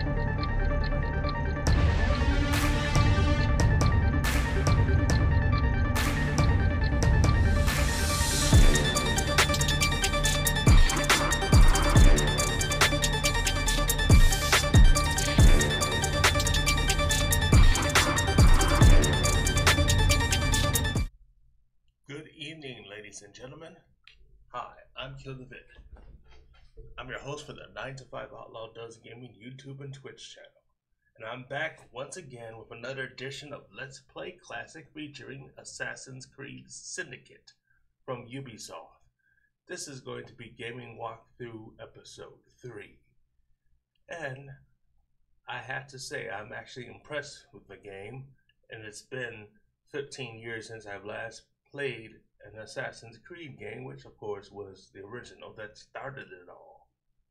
Ladies and gentlemen, hi, I'm Kill the Vid. I'm your host for the 9 to 5 Outlaw Does Gaming YouTube and Twitch channel. And I'm back once again with another edition of Let's Play Classic featuring Assassin's Creed Syndicate from Ubisoft. This is going to be Gaming Walkthrough Episode 3. And I have to say, I'm actually impressed with the game, and it's been 15 years since I've last played an Assassin's Creed game, which of course was the original that started it all.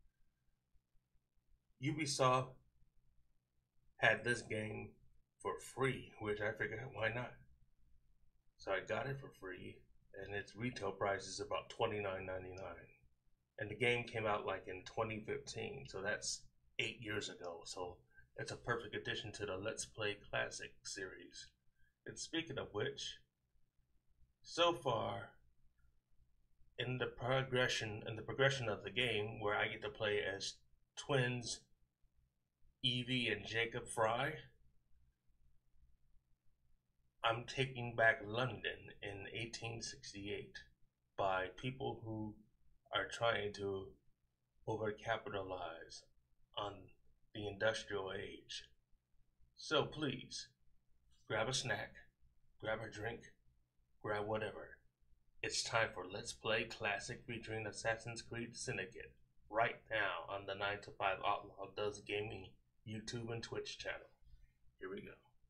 Ubisoft had this game for free, which I figured, why not? So I got it for free, and its retail price is about $29.99. And the game came out like in 2015, so that's 8 years ago. So it's a perfect addition to the Let's Play Classic series. And speaking of which, so far, in the progression of the game, where I get to play as twins Evie and Jacob Fry, I'm taking back London in 1868 by people who are trying to overcapitalize on the industrial age. So please, grab a snack, grab a drink, grab whatever. It's time for Let's Play Classic featuring Assassin's Creed Syndicate right now on the 9 to 5 Outlaw Does Gaming YouTube and Twitch channel. Here we go.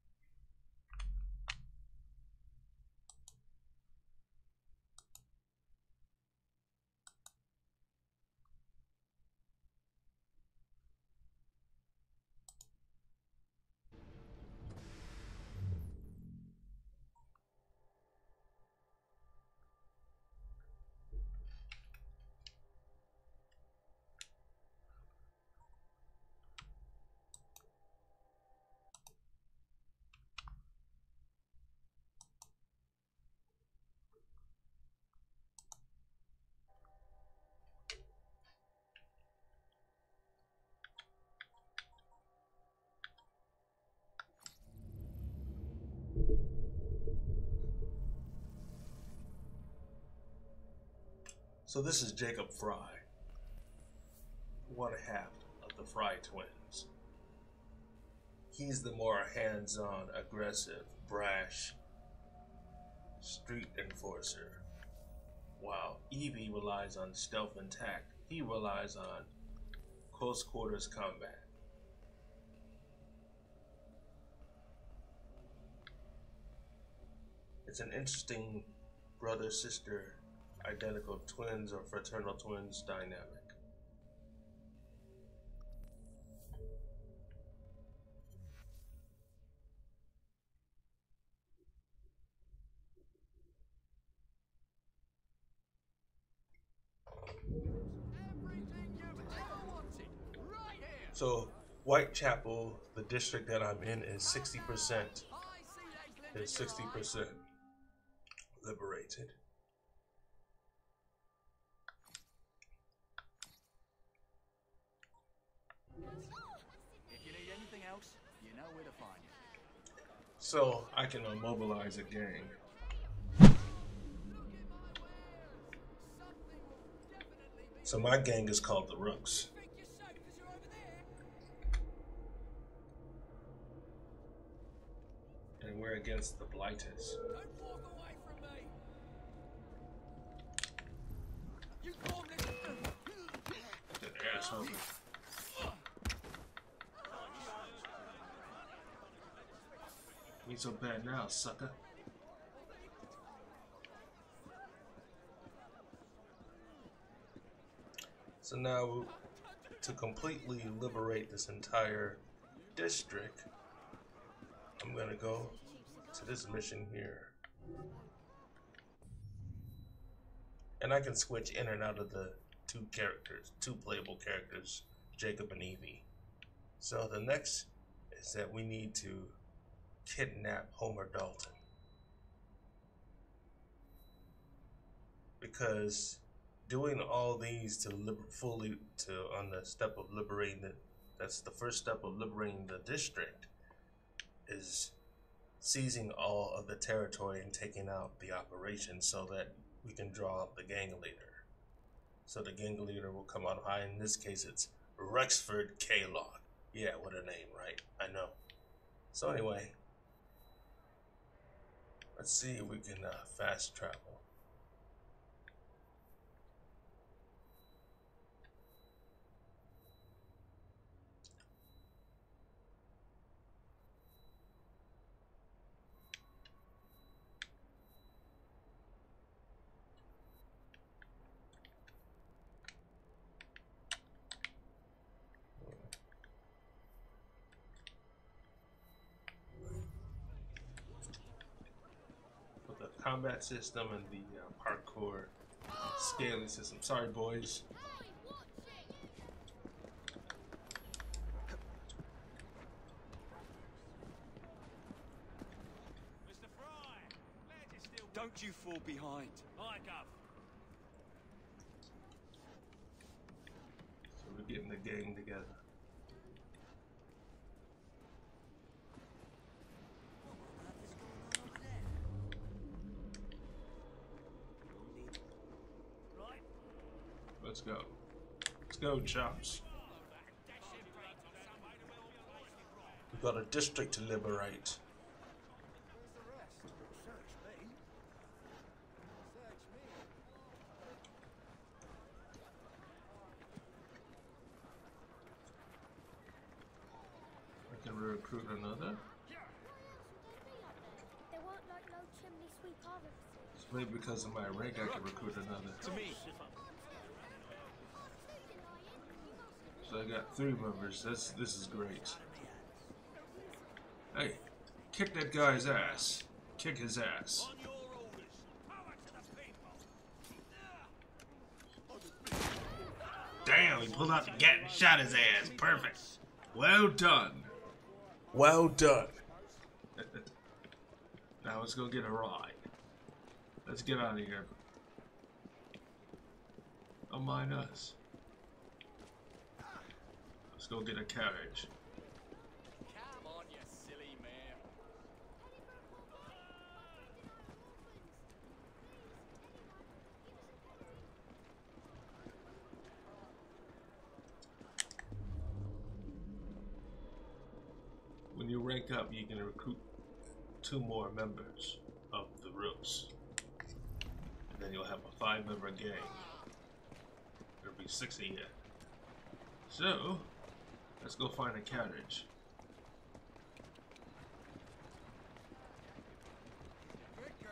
So this is Jacob Fry, one half of the Fry twins. He's the more hands-on, aggressive, brash street enforcer, while Evie relies on stealth and tact. He relies on close quarters combat. It's an interesting brother-sister identical twins or fraternal twins dynamic. So Whitechapel, the district that I'm in, is 60% liberated. So I can mobilize a gang. So my gang is called the Rooks. And we're against the Blighters. The asshole. Ain't so bad now, sucker. So now, to completely liberate this entire district, I'm gonna go to this mission here. And I can switch in and out of the two playable characters, Jacob and Evie. So the next is that we need to kidnap Homer Dalton. Because doing all these to on the step of liberating that's the first step of liberating the district, is seizing all of the territory and taking out the operation so that we can draw up the gang leader. So the gang leader will come out high. In this case, it's Rexford K-Log. Yeah, what a name, right? I know. So anyway, let's see if we can fast travel. Combat system and the parkour scaling system. Sorry, boys. Mr. Fry, don't you fall behind. I go. So we're getting the gang together. Let's go. Let's go, chops. We've got a district to liberate. I can recruit another. It's maybe because of my rank I can recruit another. To me. So I got 3 members. This is great. Hey, kick that guy's ass. Kick his ass. Damn, he pulled out the gat and shot his ass. Perfect. Well done. Well done. Now let's go get a ride. Let's get out of here. Don't mind us. Let's go get a carriage. Come on, you silly man. When you rank up, you can recruit 2 more members of the Roots. And then you'll have a 5-member gang. There'll be 6 of you. So, let's go find a carriage. Good girl.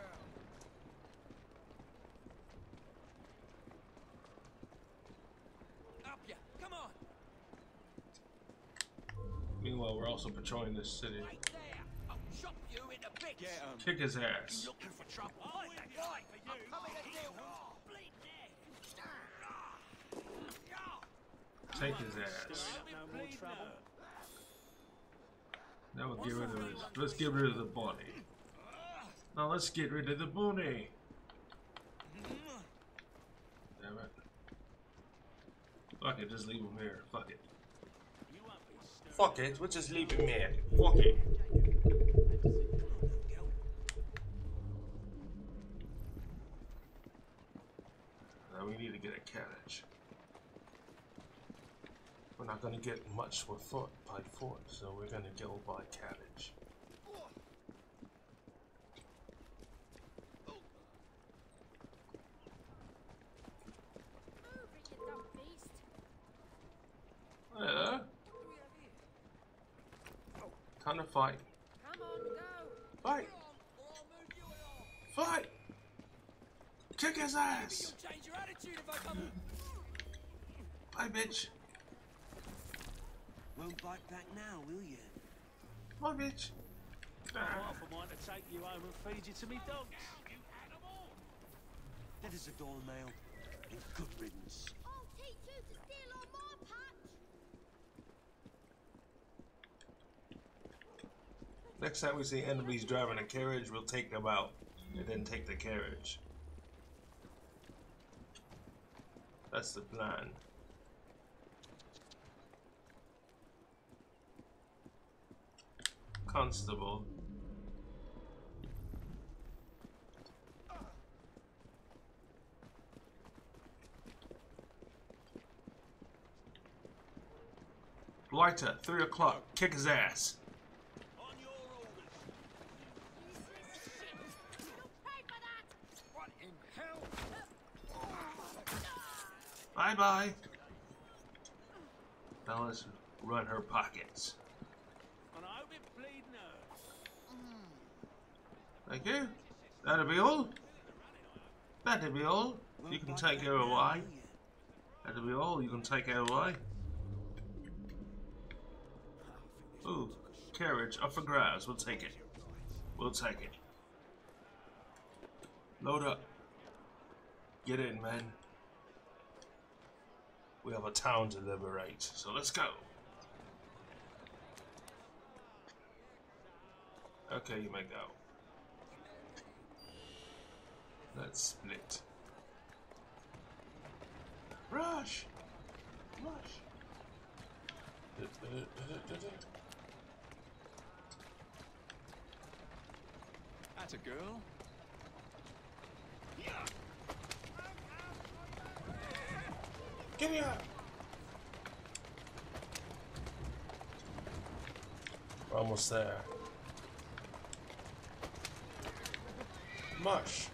Up ya. Come on. Meanwhile, we're also patrolling this city. Right there. I'll chop you into bits. Get him. Kick his ass. Looking for trouble. Right for you. I'm coming to deal with bleed Take his ass. no more trouble. Now we'll get rid of this. Let's get rid of the body. Now let's get rid of the body. Damn it. Fuck it, just leave him here. Fuck it. Fuck it, we'll just leave him here. Fuck it. Now we need to get a carriage. We're not gonna get much by foot, so we're gonna go by carriage. Yeah. Time to fight. Fight! Fight! Kick his ass! Change your attitude if I come. Bye, bitch. Won't bite back now, will you? Bye, bitch. Half of mine to take you home and feed you to me dogs. You animal! That is a doornail. And good riddance. I'll teach you to steal on my patch. Next time we see enemies driving a carriage, we'll take them out and then take the carriage. That's the plan. Constable. Lighter, 3 o'clock. Kick his ass. On your orders. What in hell? Bye bye. Now let's run her pockets. And I hope it bleed nerves. Thank you. That'll be all. That'll be all. You can take her away. That'll be all. You can take her away. Ooh, carriage up for grabs. We'll take it. We'll take it. Load up. Get in, man. We have a town to liberate, so let's go. Okay, you may go. Let's split. Rush! Rush! That's a girl. Get me out! We're almost there. Mush.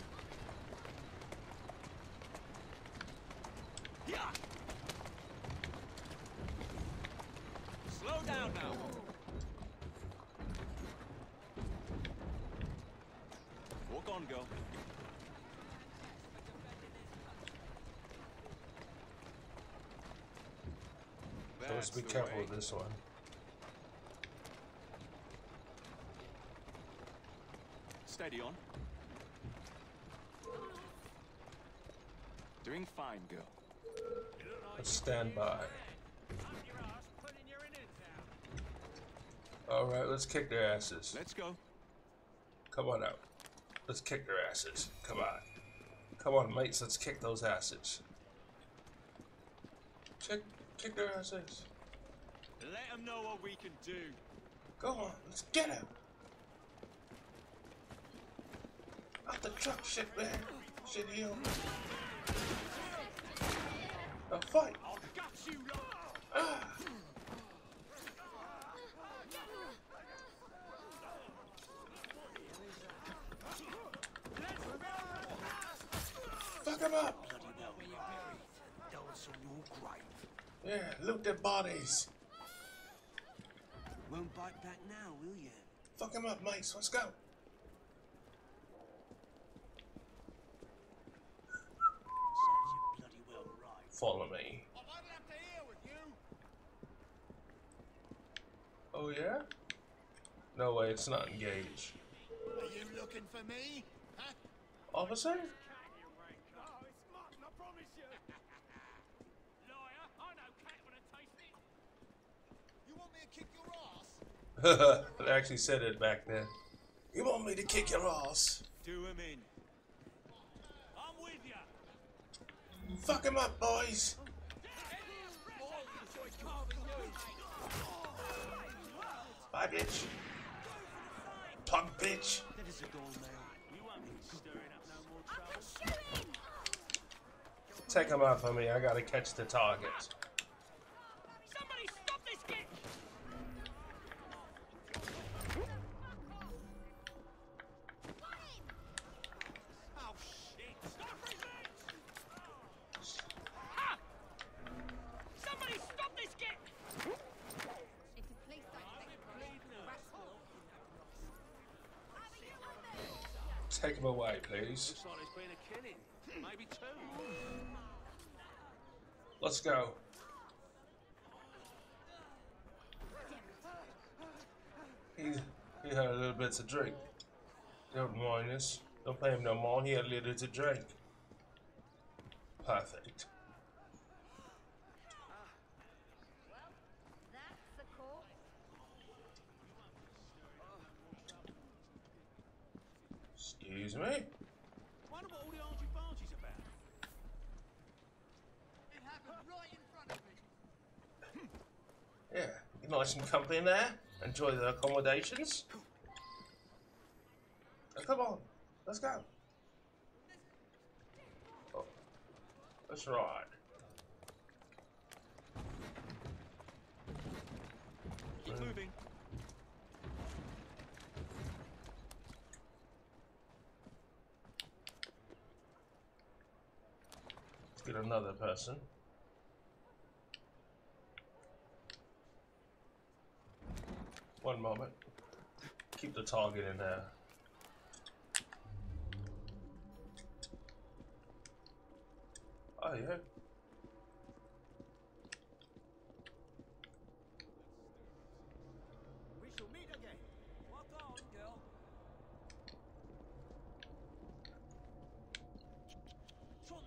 Slow down now. Walk on, girl. Let's be careful with this one. Steady on. Doing fine, girl. Let's stand by. Alright, let's kick their asses. Let's go. Come on out. Let's kick their asses. Come on. Come on, mates, let's kick those asses. Kick their asses. Let them know what we can do. Go on, let's get him. Out the truck, shit man. Shit heel. Now fight. I'll gut you lot. Ah. Fuck him up. Yeah, loot their bodies. Won't bite back now, will you? Fuck him up, mates. Let's go. Serves you bloody well right. Follow me. I've had enough to hear with you. Oh yeah? No way, it's not engaged. Are you looking for me? Huh? Officer? Oh, it's mutton, I promise you. Liar, I know cat when I taste it. You want me to kick your ass? They actually said it back then. You want me to kick your ass? Do him in. I'm with you. Fuck him up, boys. Bye, bitch. Punk bitch. That is a goal nail. You won't be stirring up no more trouble. Take him out for me. I gotta catch the target. Somebody stop this kid! Oh, shit. Stop resist! Ah! Somebody stop this kid! If the police don't take the Bleed nerves. Take him away, please. Looks like there's been a killing. Maybe two. Let's go. He had a little bit to drink. Don't mind us. Don't pay him no more. He had a little to drink. Perfect. That's the corpse. Excuse me? Wonder what all the argy-bargy's about. It happened right in front of me. Yeah, you're nice and comfy in there. Enjoy the accommodations. Oh, come on, let's go. Oh, that's right. Keep moving. Let's get another person. One moment. Keep the target in there. Oh yeah. We shall meet again. Walk on, girl. Trot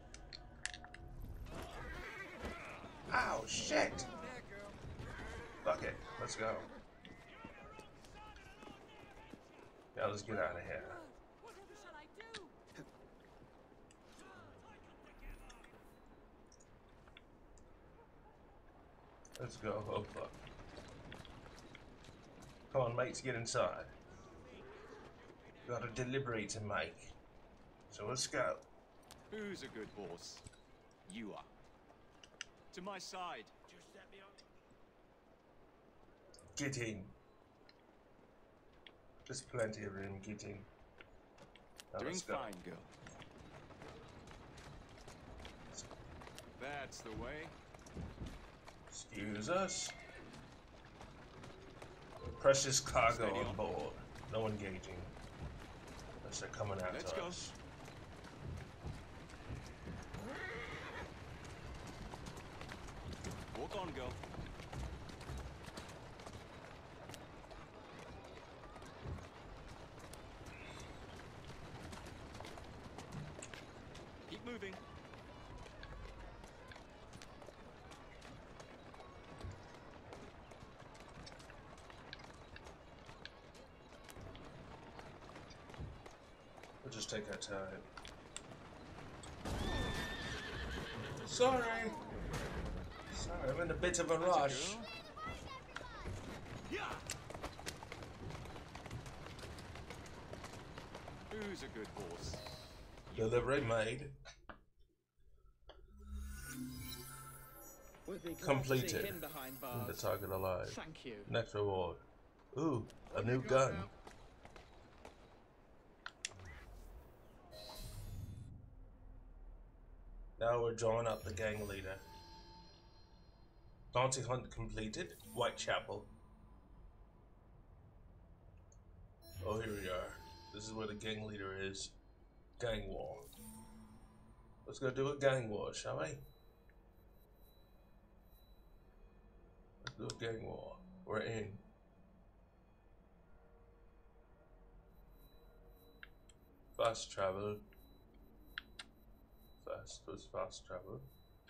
now. Ow, shit! There, girl. Fuck it, let's go. Yeah, let's get out of here. Whatever shall I do? Let's go. Oh fuck. Come on, mates, get inside. Got a delivery to make. So let's go. Who's a good horse? You are. To my side. Just let me on. Get in. There's plenty of room, get in. Now Doing let's go. fine, girl. That's the way. Excuse us. Precious cargo Steady on on. board. No engaging. Unless they're coming out Let's to go. us. Walk on, girl. Keep moving. We'll just take our time. Sorry. Sorry, I'm in a bit of a That's a rush. girl. Who's a good horse? Delivery made. Would be glad to see Completed. him behind And the bars. target alive. Thank you. Next reward. Ooh, a new gun. Now we're drawing up the gang leader. Bounty hunt completed. Whitechapel. Oh, here we are. This is where the gang leader is. Gang war. Let's go do a gang war, shall we? Let's do a gang war. We're in. Fast travel. Fast travel.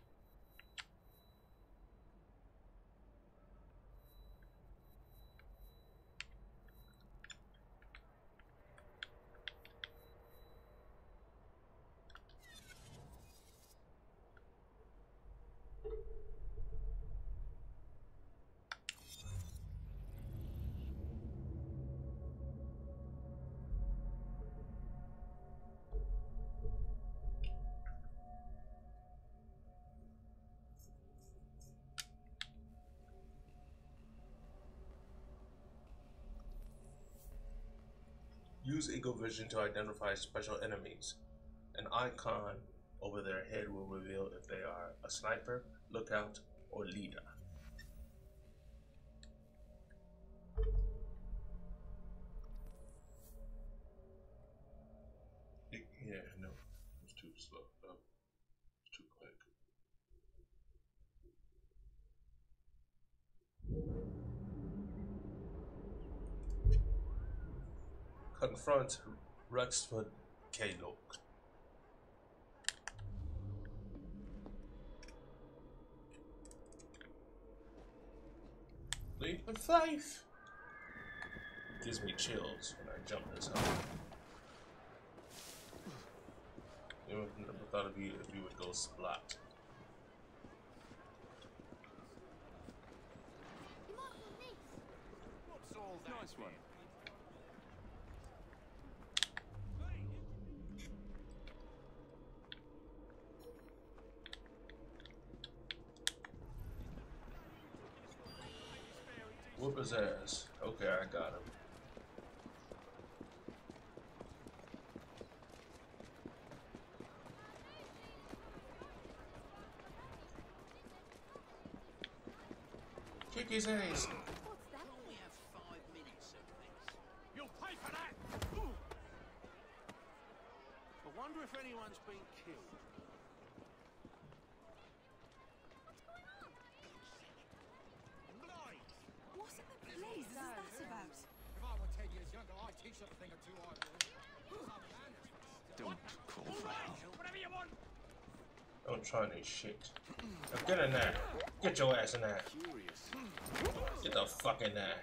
Use Eagle Vision to identify special enemies. An icon over their head will reveal if they are a sniper, lookout, or leader. Yeah, no, it's too slow. Oh, it's too quick. Confront Rexford K-Look. Leap of faith. Gives me chills when I jump this high. Never thought of you if you would go splat. What's all that? Nice one. Whoop his ass. Okay, I got him. Kick his ass. What's that? We have 5 minutes of this. You'll pay for that! I wonder if anyone's been killed. What in the blazes is that about? If I were 10 years younger, I'd teach them a thing or two, I would. Don't call for help. Whatever you want! Don't try any shit. Now get in there. Get your ass in there. Curious. Get the fuck in there.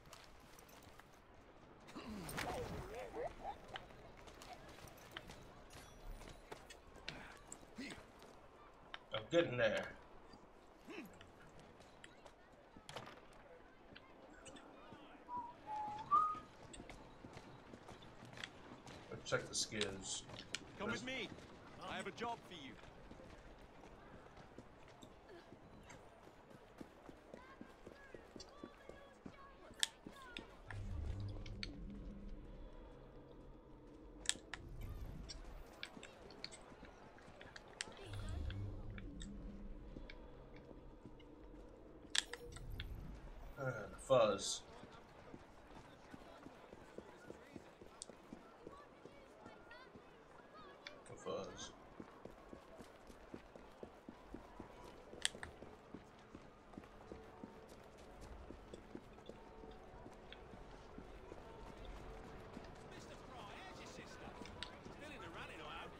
Now get in there. Let's check the skills. Come with me. I have a job for you. Fuzz. Fuzz. Mr. Fry, how's your sister? Still in the running, I hope.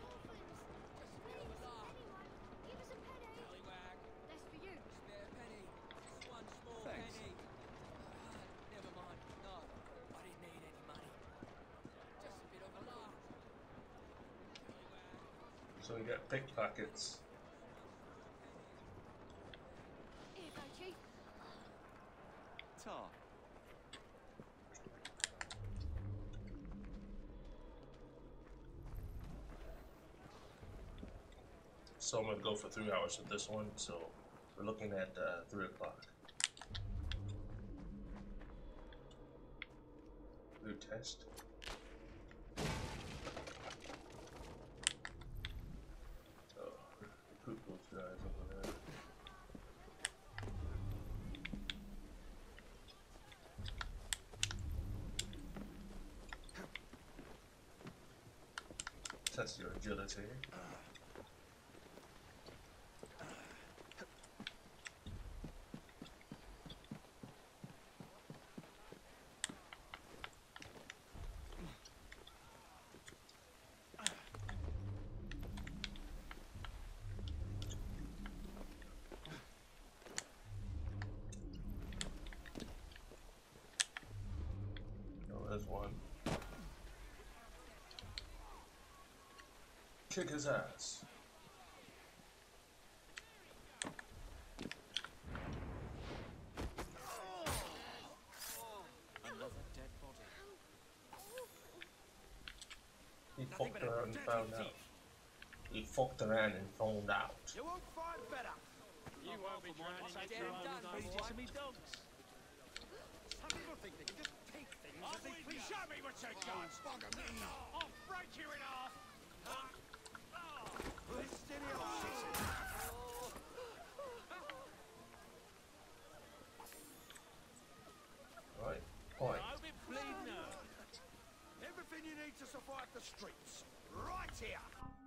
Tallywag. That's for you. Spare penny. Just one small Thanks. penny. Never mind. No, I didn't need any money. Just a bit of a laugh. So we got pickpockets. Here you go, Chief. Tar. So I'm gonna go for 3 hours with this one. So we're looking at 3 o'clock. New test. Oh, recruit those guys over there. Test your agility. Oh, there's one. Kick his ass. Another dead body. He fucked around and found out. He fucked around and found out. You won't find better. You won't be Mine drowning take your you own home and feed you to me dogs. Some people think they can just take things as they please. Show me what you got. Bugger me. I'll break you in half. Right. Point. I've been bleeding out. Everything you need to survive the streets. Right here.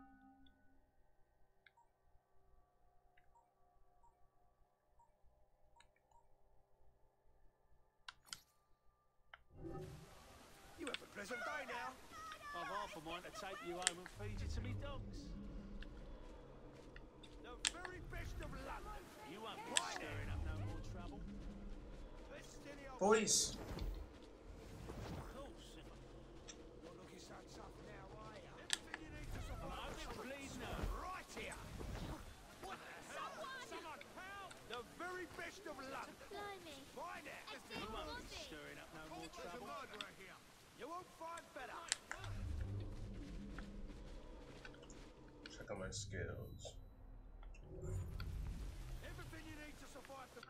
You have a pleasant day now. I've half a mind to take you home and feed you to me dogs. The very best of London. You won't be stirring up no more trouble. Boys. Of course, if Not looking so tough now, are you? Everything you need to survive I've the been streets. bleeding check on my skills. Everything you need to survive the...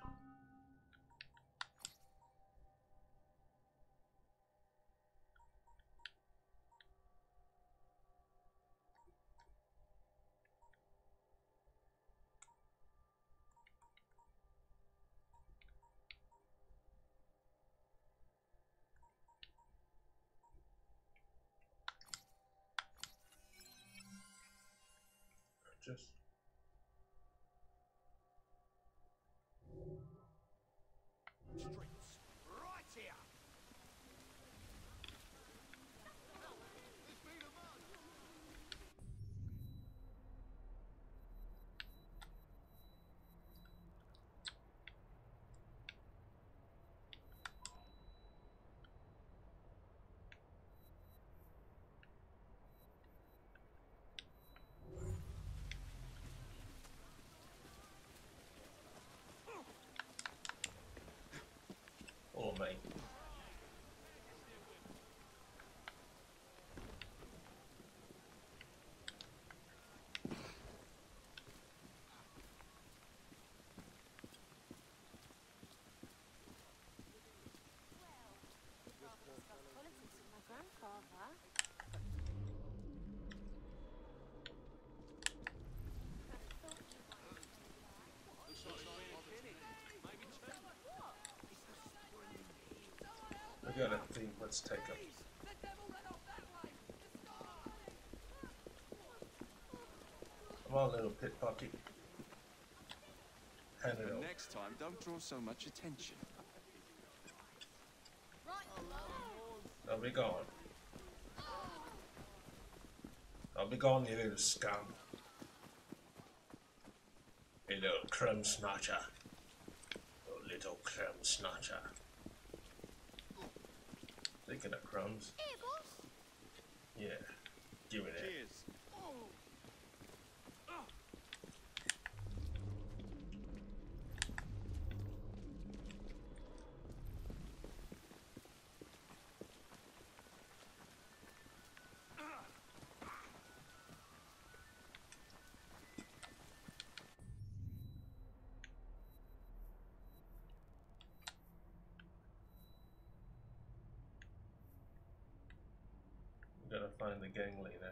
Just Streets. Right here! oh mate. Politics with my grandfather. I got a thing. Let's take them. The devil let off that way! The sky! Come on, little pickpocket. Hand it But over. next time, don't draw so much attention. I'll be gone. I'll be gone, you little scum. You little crumb snatcher. You little crumb snatcher. Speaking of crumbs. Here, boss. Yeah. Give me that. Cheers. We gotta find the gang leader.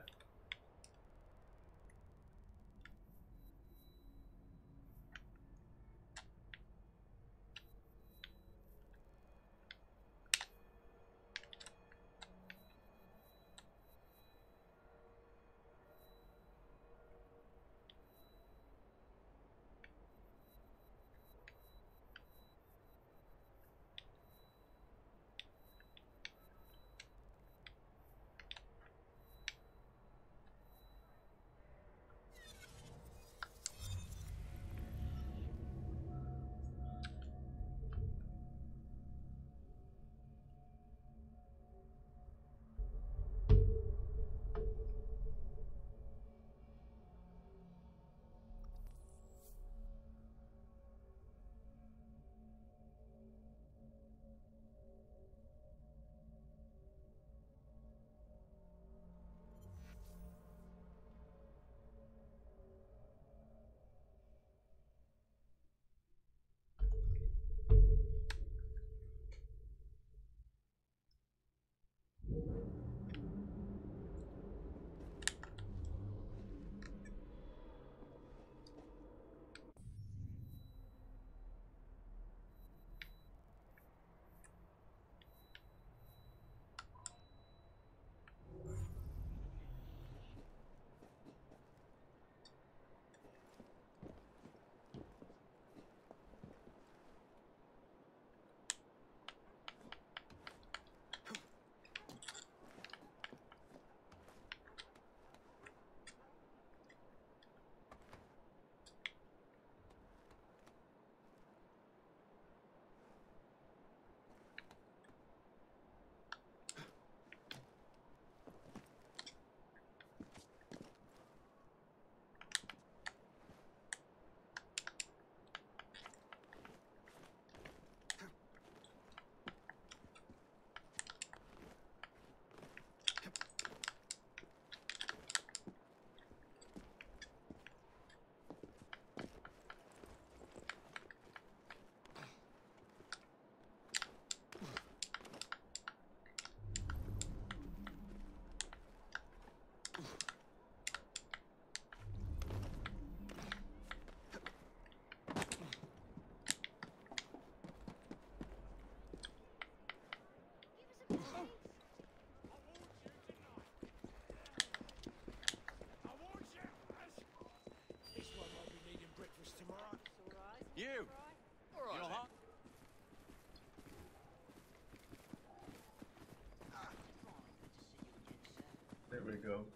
Here we go.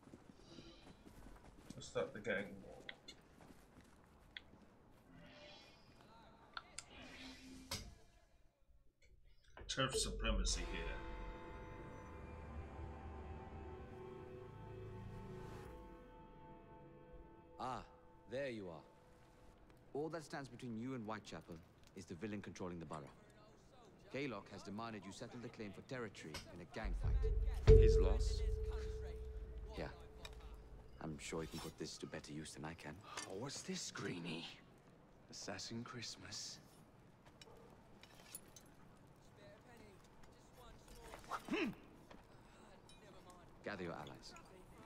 Let's start the gang war. Turf supremacy here. Ah, there you are. All that stands between you and Whitechapel is the villain controlling the borough. Kaylock has demanded you settle the claim for territory in a gang fight. His loss? Yeah. I'm sure he can put this to better use than I can. Oh, what's this, Greenie? Assassin Christmas. Gather your allies.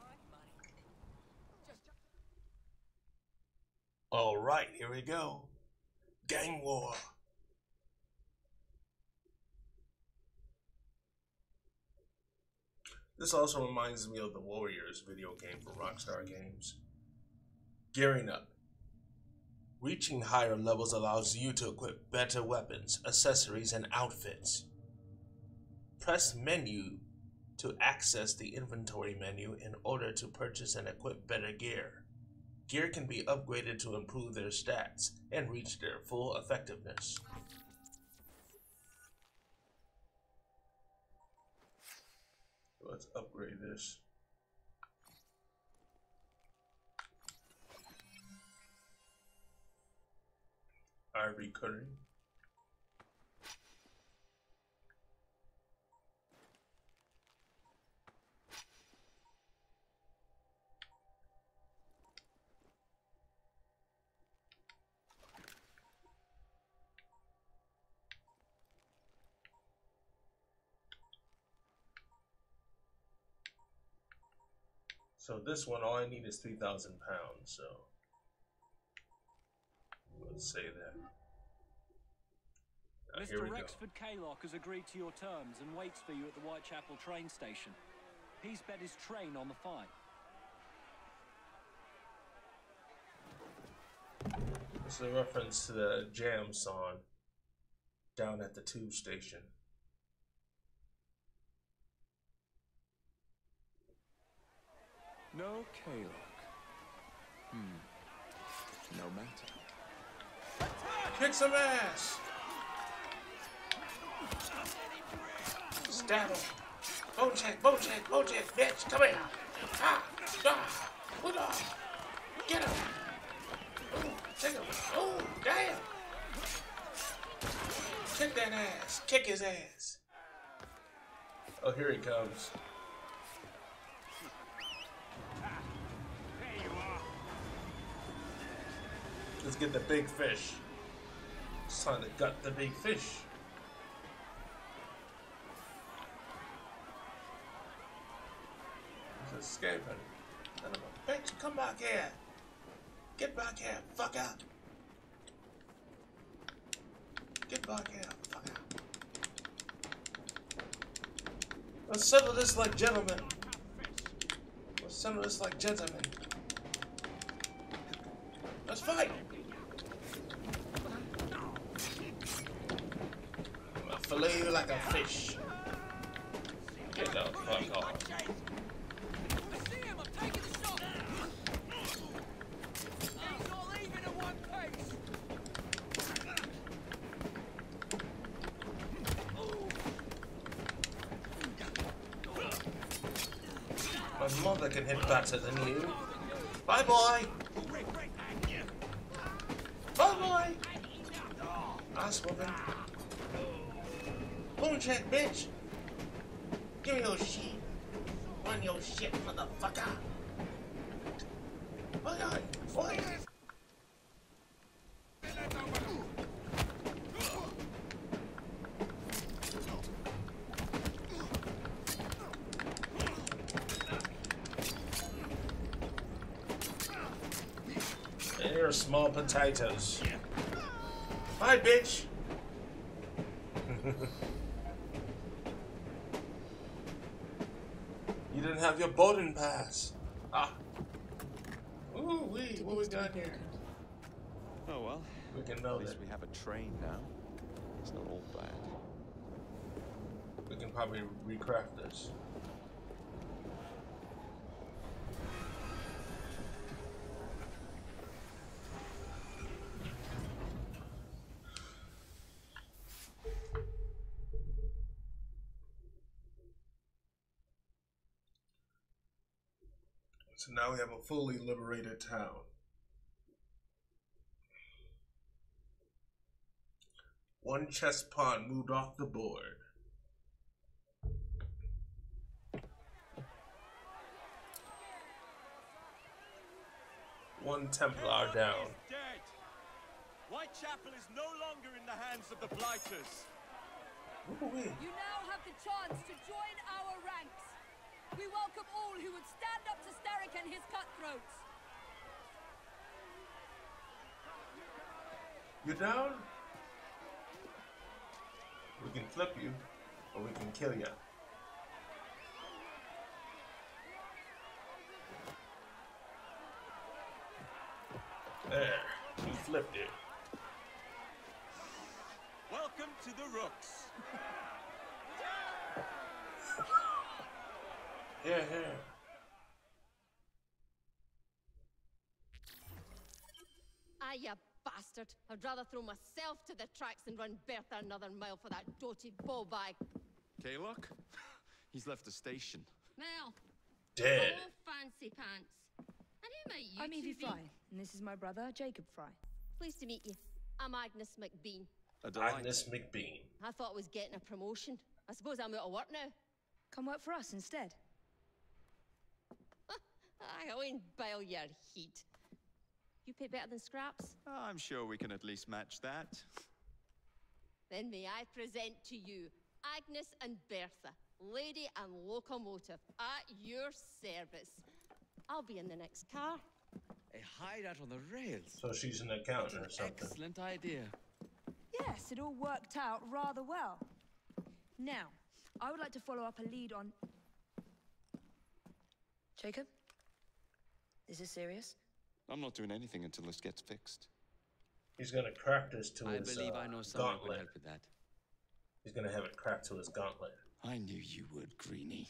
Alright, here we go. Gang war. This also reminds me of the Warriors video game for Rockstar Games. Gearing up. Reaching higher levels allows you to equip better weapons, accessories, and outfits. Press menu to access the inventory menu in order to purchase and equip better gear. Gear can be upgraded to improve their stats and reach their full effectiveness. Let's upgrade this. Ivory cutting. So this one, all I need is 3,000 pounds, so let's say that. Here we Mr. go. Rexford Kaylock has agreed to your terms and waits for you at the Whitechapel train station. He's bet his train on the fight. This is a reference to the Jam song down at the tube station. No Kaylock. No matter. Kick some ass! Stab him! Bojack, bitch, come here! Ah! Ah! Put on! Get him! Ooh, take him! Oh, damn! Kick that ass! Kick his ass! Oh, here he comes. Let's get the big fish. It's time to gut the big fish. He's escaping. Son of a bitch, come back here. Get back here, fucker. Get back here, fucker. Let's settle this like gentlemen. Let's settle this like gentlemen. Let's fight. Fillet you like a fish. Get the fuck off. I see him! I'm taking the shot! He's not leaving at one pace! My mother can hit better than you. Bye, boy. Bye, boy. Nice woman. Boomcheck, bitch! Give me your shit. Run your shit, motherfucker! Hold on, boy! And you're small potatoes. Bye, bitch! You didn't have your boarding pass. Ah. Ooh, what we got here? Oh well. We can know At least that. we have a train now. It's not all bad. We can probably recraft this. So now we have a fully liberated town. One chess pawn moved off the board. One Templar down. Dead. Whitechapel is no longer in the hands of the Blighters. Ooh-wee. You now have the chance to join our ranks. We welcome all who would stand up to Starrick and his cutthroats. You down? We can flip you, or we can kill you. There, you flipped it. Welcome to the Rooks. Yeah. Ah, you bastard. I'd rather throw myself to the tracks than run Bertha another mile for that doted ball bag. Kaylock? He's left the station. Mel. Dead. Oh, fancy pants. And who might you I'm two Evie be? Fry, and this is my brother, Jacob Fry. Pleased to meet you. I'm Agnes McBean. A delight. Agnes McBean. I thought I was getting a promotion. I suppose I'm out of work now. Come work for us instead. I won't bile your heat. You pay better than scraps? I'm sure we can at least match that. Then may I present to you Agnes and Bertha, lady and locomotive, at your service. I'll be in the next car. A hideout on the rails. So she's an accountant or something. Excellent idea. Yes, it all worked out rather well. Now, I would like to follow up a lead on... Jacob? Is this serious? I'm not doing anything until this gets fixed. He's gonna crack this to I his believe I know someone who can gauntlet. help with that. He's gonna have it cracked to his gauntlet. I knew you would, Greenie.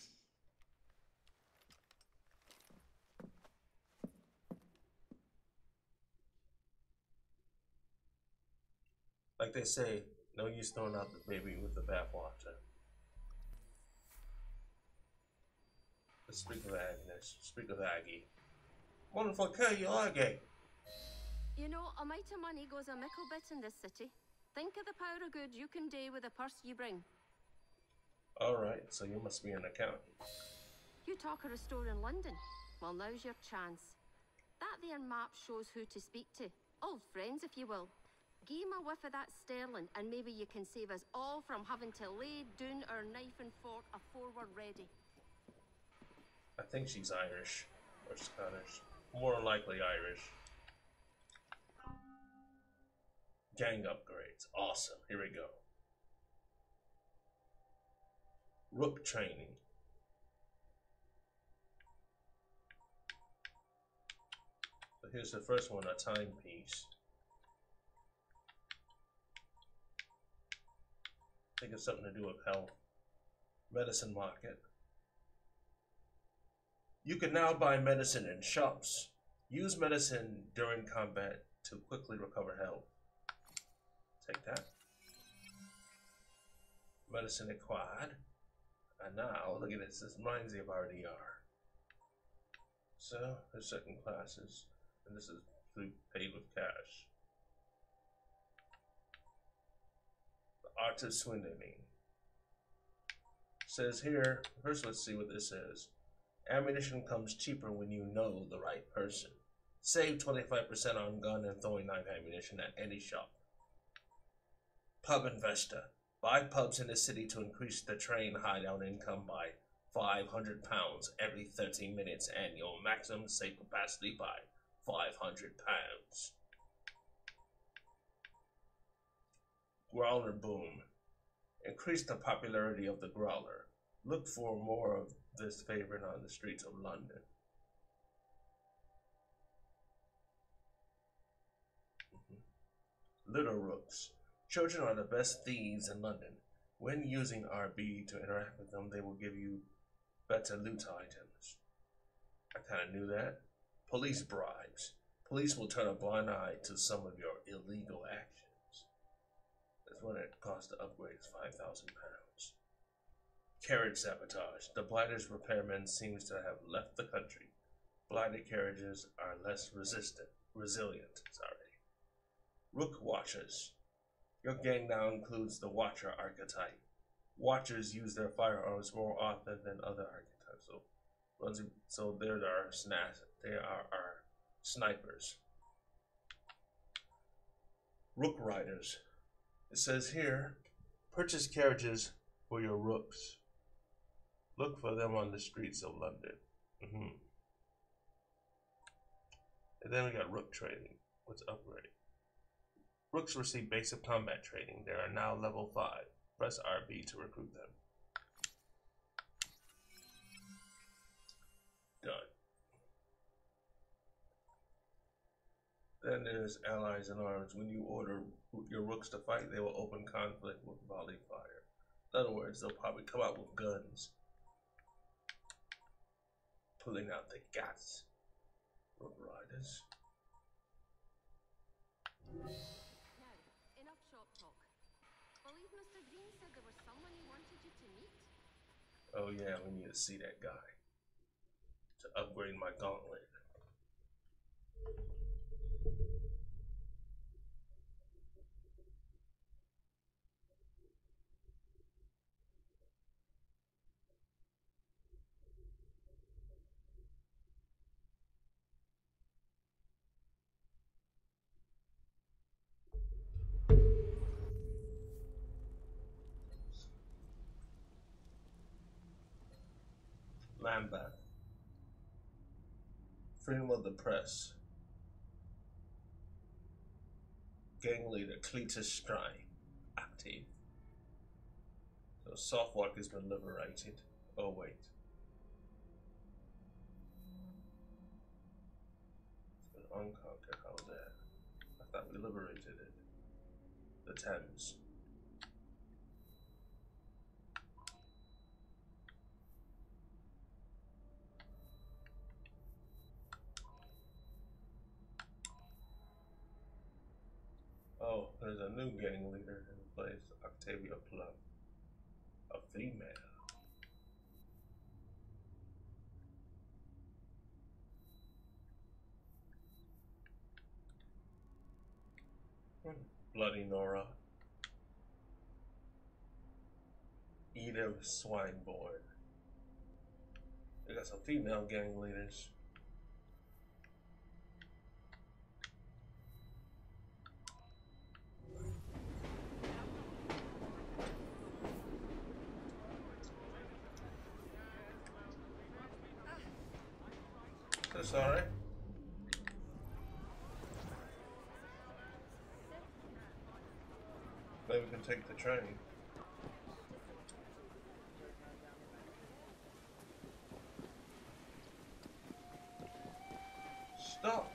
Like they say, no use throwing out the baby with the bathwater. Let's speak of Agnes. Speak of Aggie. Wonderful girl, you Aggie. You know, a mite of money goes a mickle bit in this city. Think of the power of good you can do with the purse you bring. Alright, so you must be an accountant. You talk of a store in London. Well, now's your chance. That there map shows who to speak to. Old friends, if you will. Give 'em a whiff of that sterling, and maybe you can save us all from having to lay down our knife and fork afore we're ready. I think she's Irish or Scottish. More likely Irish. Gang upgrades. Awesome. Here we go. Rook training. So here's the first one, a timepiece. I think it's something to do with health. Medicine market. You can now buy medicine in shops. Use medicine during combat to quickly recover health. Take that. Medicine acquired. And now, look at this. This reminds me of RDR. So, there's certain classes. And this is paid with cash. The art of swindling. Says here, first let's see what this is. Ammunition comes cheaper when you know the right person. Save 25% on gun and throwing knife ammunition at any shop. Pub investor. Buy pubs in the city to increase the train hideout income by £500 every 13 minutes and your maximum safe capacity by £500. Growler boom. Increase the popularity of the growler. Look for more of this favorite on the streets of London. Little Rooks. Children are the best thieves in London. When using RB to interact with them, they will give you better loot items. I kind of knew that. Police bribes. Police will turn a blind eye to some of your illegal actions. That's when it costs to upgrade £5,000. Carriage sabotage. The Blighters repairman seems to have left the country. Blighted carriages are less resilient. Rook Watchers. Your gang now includes the Watcher archetype. Watchers use their firearms more often than other archetypes. So there are our snipers. Rook Riders. It says here, purchase carriages for your rooks. Look for them on the streets of London. And then we got Rook Training. What's upgrade? Rooks receive basic combat training. They are now level 5. Press RB to recruit them. Done. Then there's Allies in Arms. When you order your rooks to fight, they will open conflict with volley fire. In other words, they'll probably come out with guns. Pulling out the gas. Rook Riders. Now, enough shop talk. Believe Mr. Green said there was someone he wanted you to meet? Oh yeah, we need to see that guy. To upgrade my gauntlet. Lambeth. Freedom of the Press. Gang leader Cletus Strine. Active. So Softwalk has been liberated. Oh wait. It's been unconquered. How's that? I thought we liberated it. The Thames. Oh, there's a new gang leader in place, Octavia Plum. A female. Bloody Nora. Edith Swineborn. We got some female gang leaders. That's alright. Maybe we can take the train. Stop.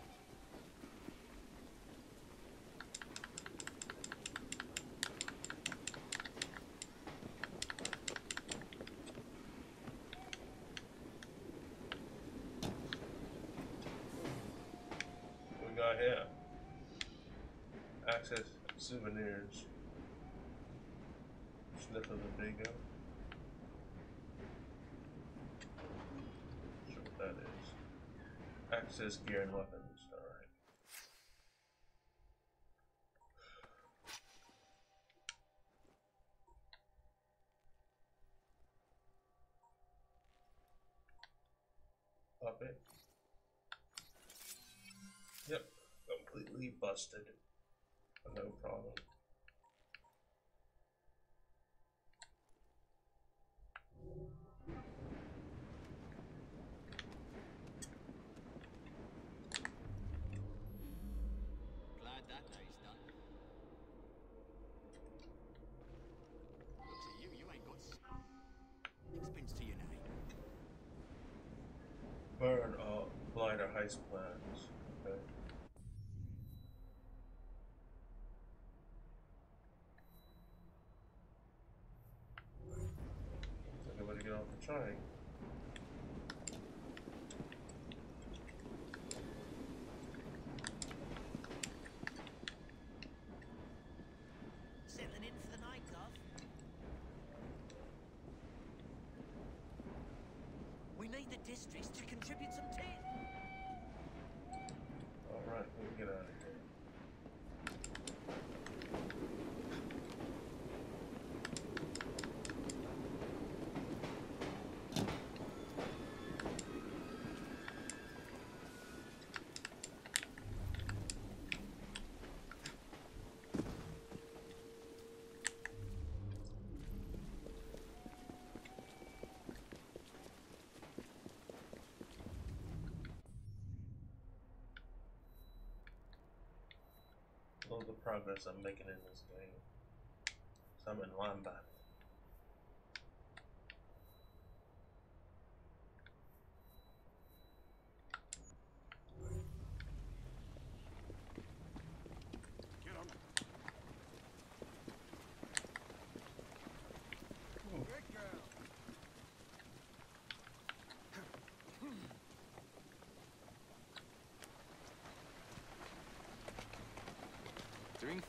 What we got here? Access souvenirs. Sniff of the Vigo. Not sure what that is. Access gear and weapons. Alright. Puppet. Yep. Completely busted. No problem. Glad that day's done. Looks at you, you ain't got sixpence to your name. Burn all blighter heist plans. Okay. So everybody get off the train. Settling in for the night, love. We need the districts to contribute some tin. slow the progress I'm making in this game. So I'm in linebacker. Drink.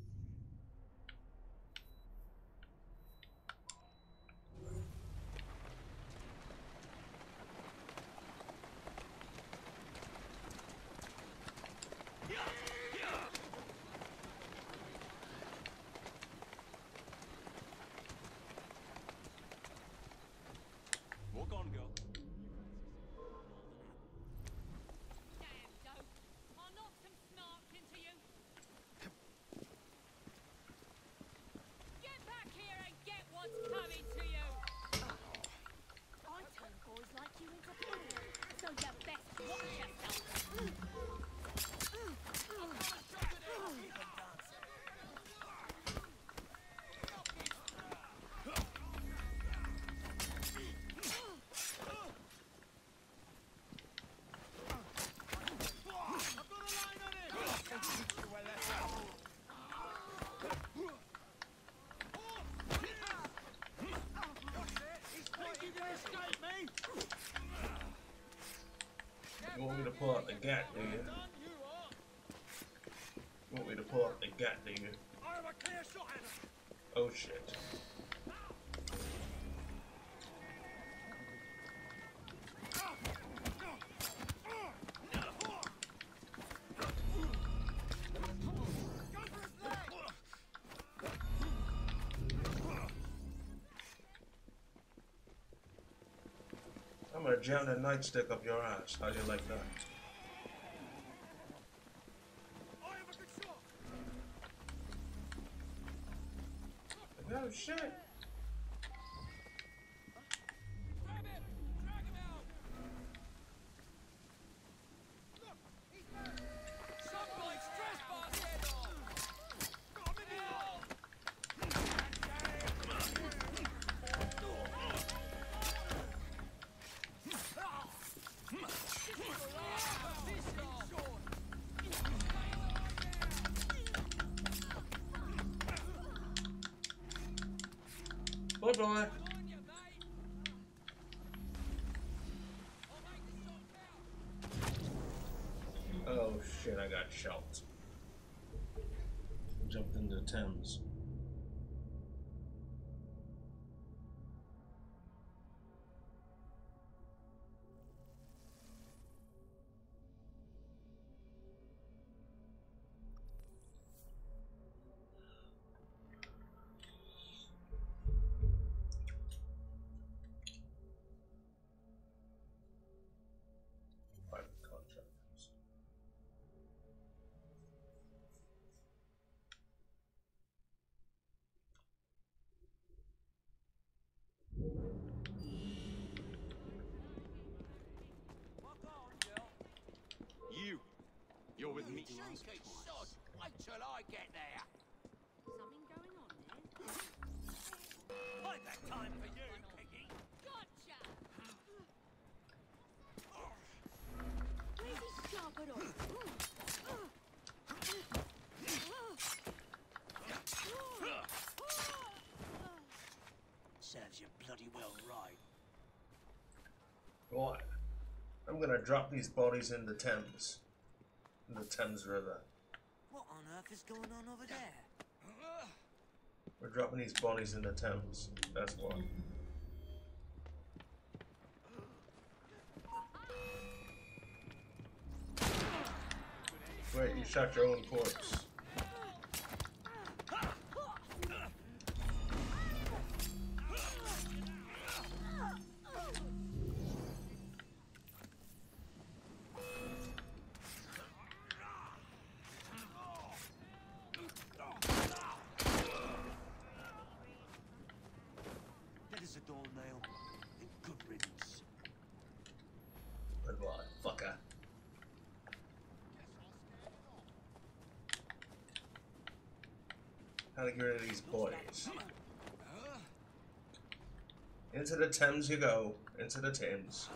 Walk on, girl. Damn dope. I'll knock some snarks into you. Get back here and get what's coming to you. I turn boys like you into food, so you best watch yourself. You want me to pull out the gat, do you? You want me to pull out the gat, do you? Oh shit. I'm gonna jam the nightstick up your ass. How do you like that? Oh shit! Bye bye. Oh shit, I got shot. Jumped into the Thames. You're with me. Cheeky sod! Wait till I get there! Something going on there? I've got time for you, Piggy. Gotcha! Where's he sharp at all? Serves you bloody well right. Right. I'm gonna drop these bodies in the Thames. In the Thames River. What on earth is going on over there? We're dropping these bodies in the Thames. That's why. Wait, you shot your own corpse. That is a dull nail. And good riddance. Goodbye, fucker. How to get rid of these boys. Into the Thames you go. Into the Thames.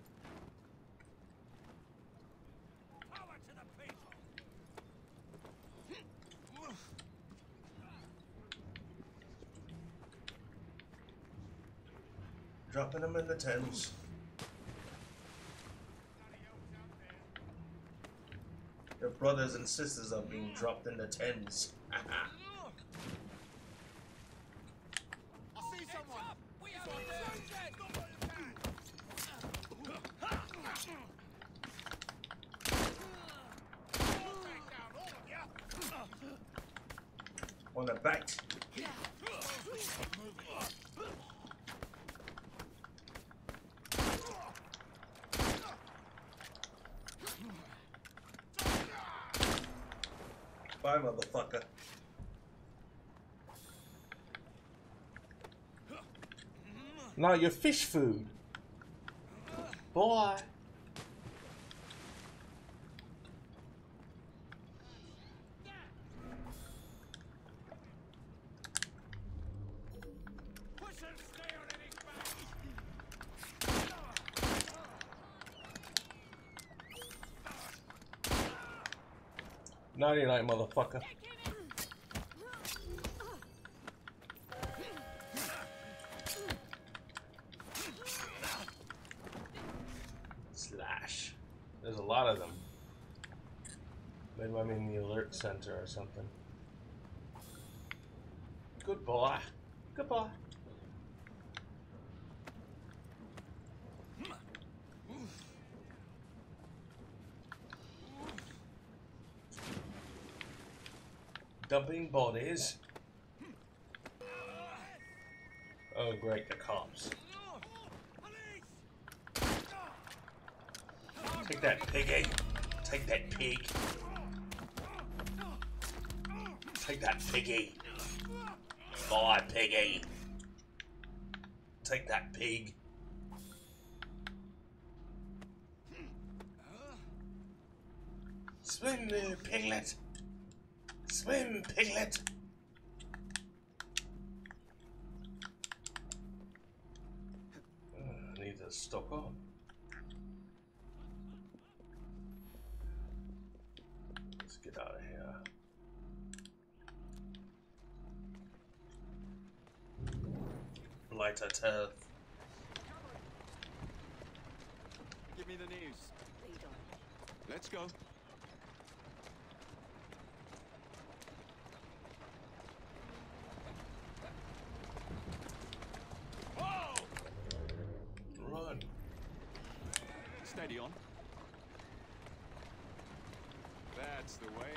Dropping them in the Thames. Your brothers and sisters are being dropped in the Thames. I see someone. We have On the back. Bye, motherfucker. Now your fish food. Boy. Naughty night, motherfucker. Slash. There's a lot of them. Maybe I'm in the alert center or something. Good boy. Good boy. Dumping bodies. Oh great, the cops. Take that, piggy. Take that, pig. Take that, piggy. Bye, piggy. Take that, pig. Swim there, piglet. Swim, piglet! I need to stock on. Let's get out of here. Lighter turf. Give me the news. Let's go. Run. Steady on. That's the way.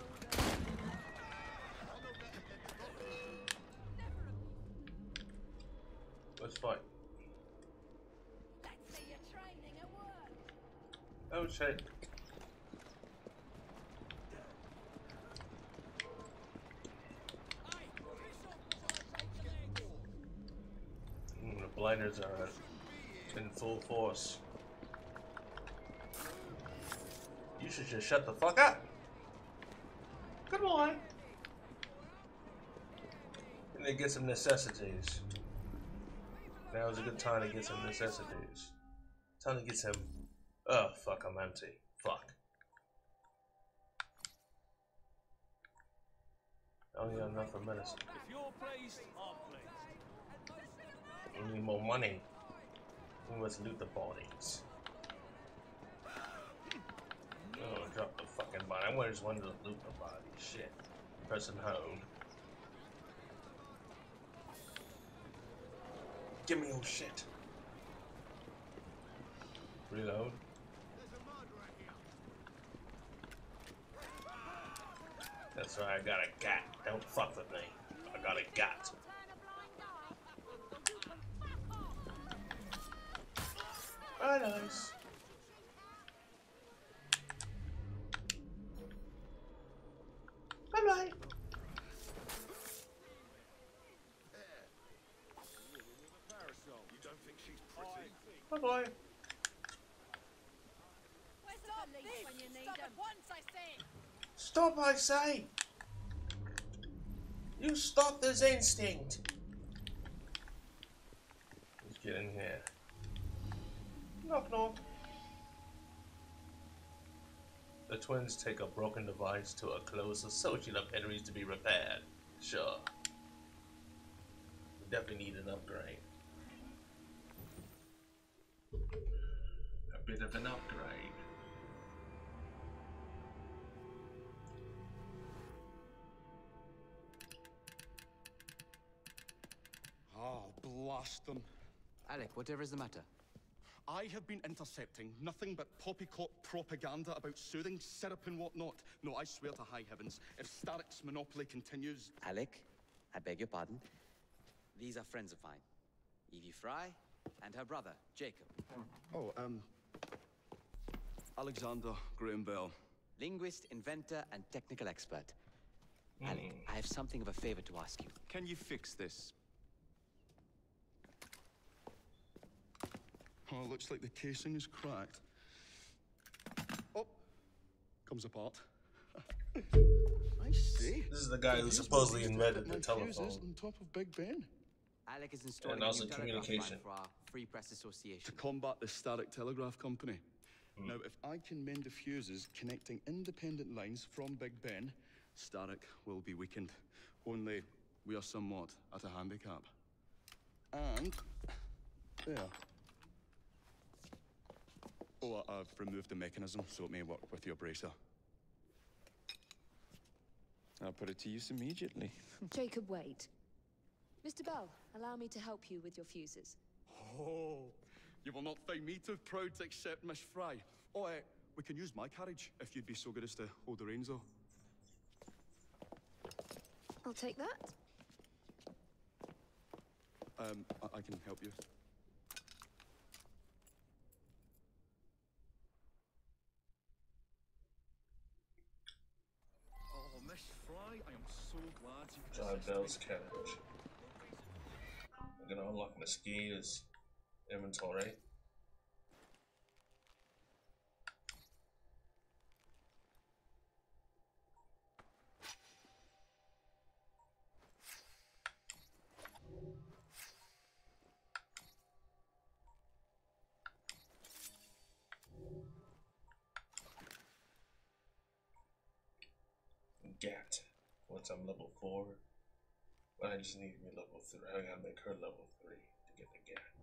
Let's fight. Let's see your training at work. Oh shit. The blinders are in full force. You should just shut the fuck up. Good boy. And then get some necessities. Now is a good time to get some necessities. Time to get some. Oh fuck, I'm empty. Fuck. I only got enough for medicine. If you're pleased, I'm pleased. We need more money. We must loot the bodies. Oh, drop the fucking body. I just wanted to loot the body. Shit. Pressing home. Give me your shit. Reload. That's right, I got a gat. Don't fuck with me. I got a gat. Very nice. Bye-bye. Bye-bye. Stop this when you need them. Once I say. Stop, I say! You stop this instinct! Let's get in here. Knock knock. The twins take a broken device to a close associate of Henry's to be repaired. Sure. We definitely need an upgrade. A bit of an upgrade. Oh, blast them. Alec, whatever is the matter? I have been intercepting nothing but poppycock propaganda about soothing syrup and whatnot. No, I swear to high heavens, if Starrick's monopoly continues... Alec, I beg your pardon. These are friends of mine. Evie Fry and her brother, Jacob. Oh, Alexander Graham Bell. Linguist, inventor, and technical expert. Alec, I have something of a favor to ask you. Can you fix this? Oh, looks like the casing is cracked. Oh, comes apart. I see. This is the guy who supposedly invented the telephone. On top of Big Ben. Alec is installing And also a new telegraph communication. line for our Free Press Association. To combat the Starrick Telegraph Company. Now, if I can mend the fuses connecting independent lines from Big Ben, Starrick will be weakened. Only we are somewhat at a handicap. And there. Oh, I've removed the mechanism so it may work with your bracer. I'll put it to use immediately. Jacob, wait. Mr. Bell, allow me to help you with your fuses. Oh, you will not find me too proud to accept Miss Fry. Oh, we can use my carriage if you'd be so good as to hold the reins, though. I'll take that. I can help you. Oh, Miss Fry, I am so glad you could John Bell's carriage. I'm gonna unlock Mosquito's inventory. Gat. Once I'm level 4, but I just need to be level 3. I gotta make her level 3 to get the Gat.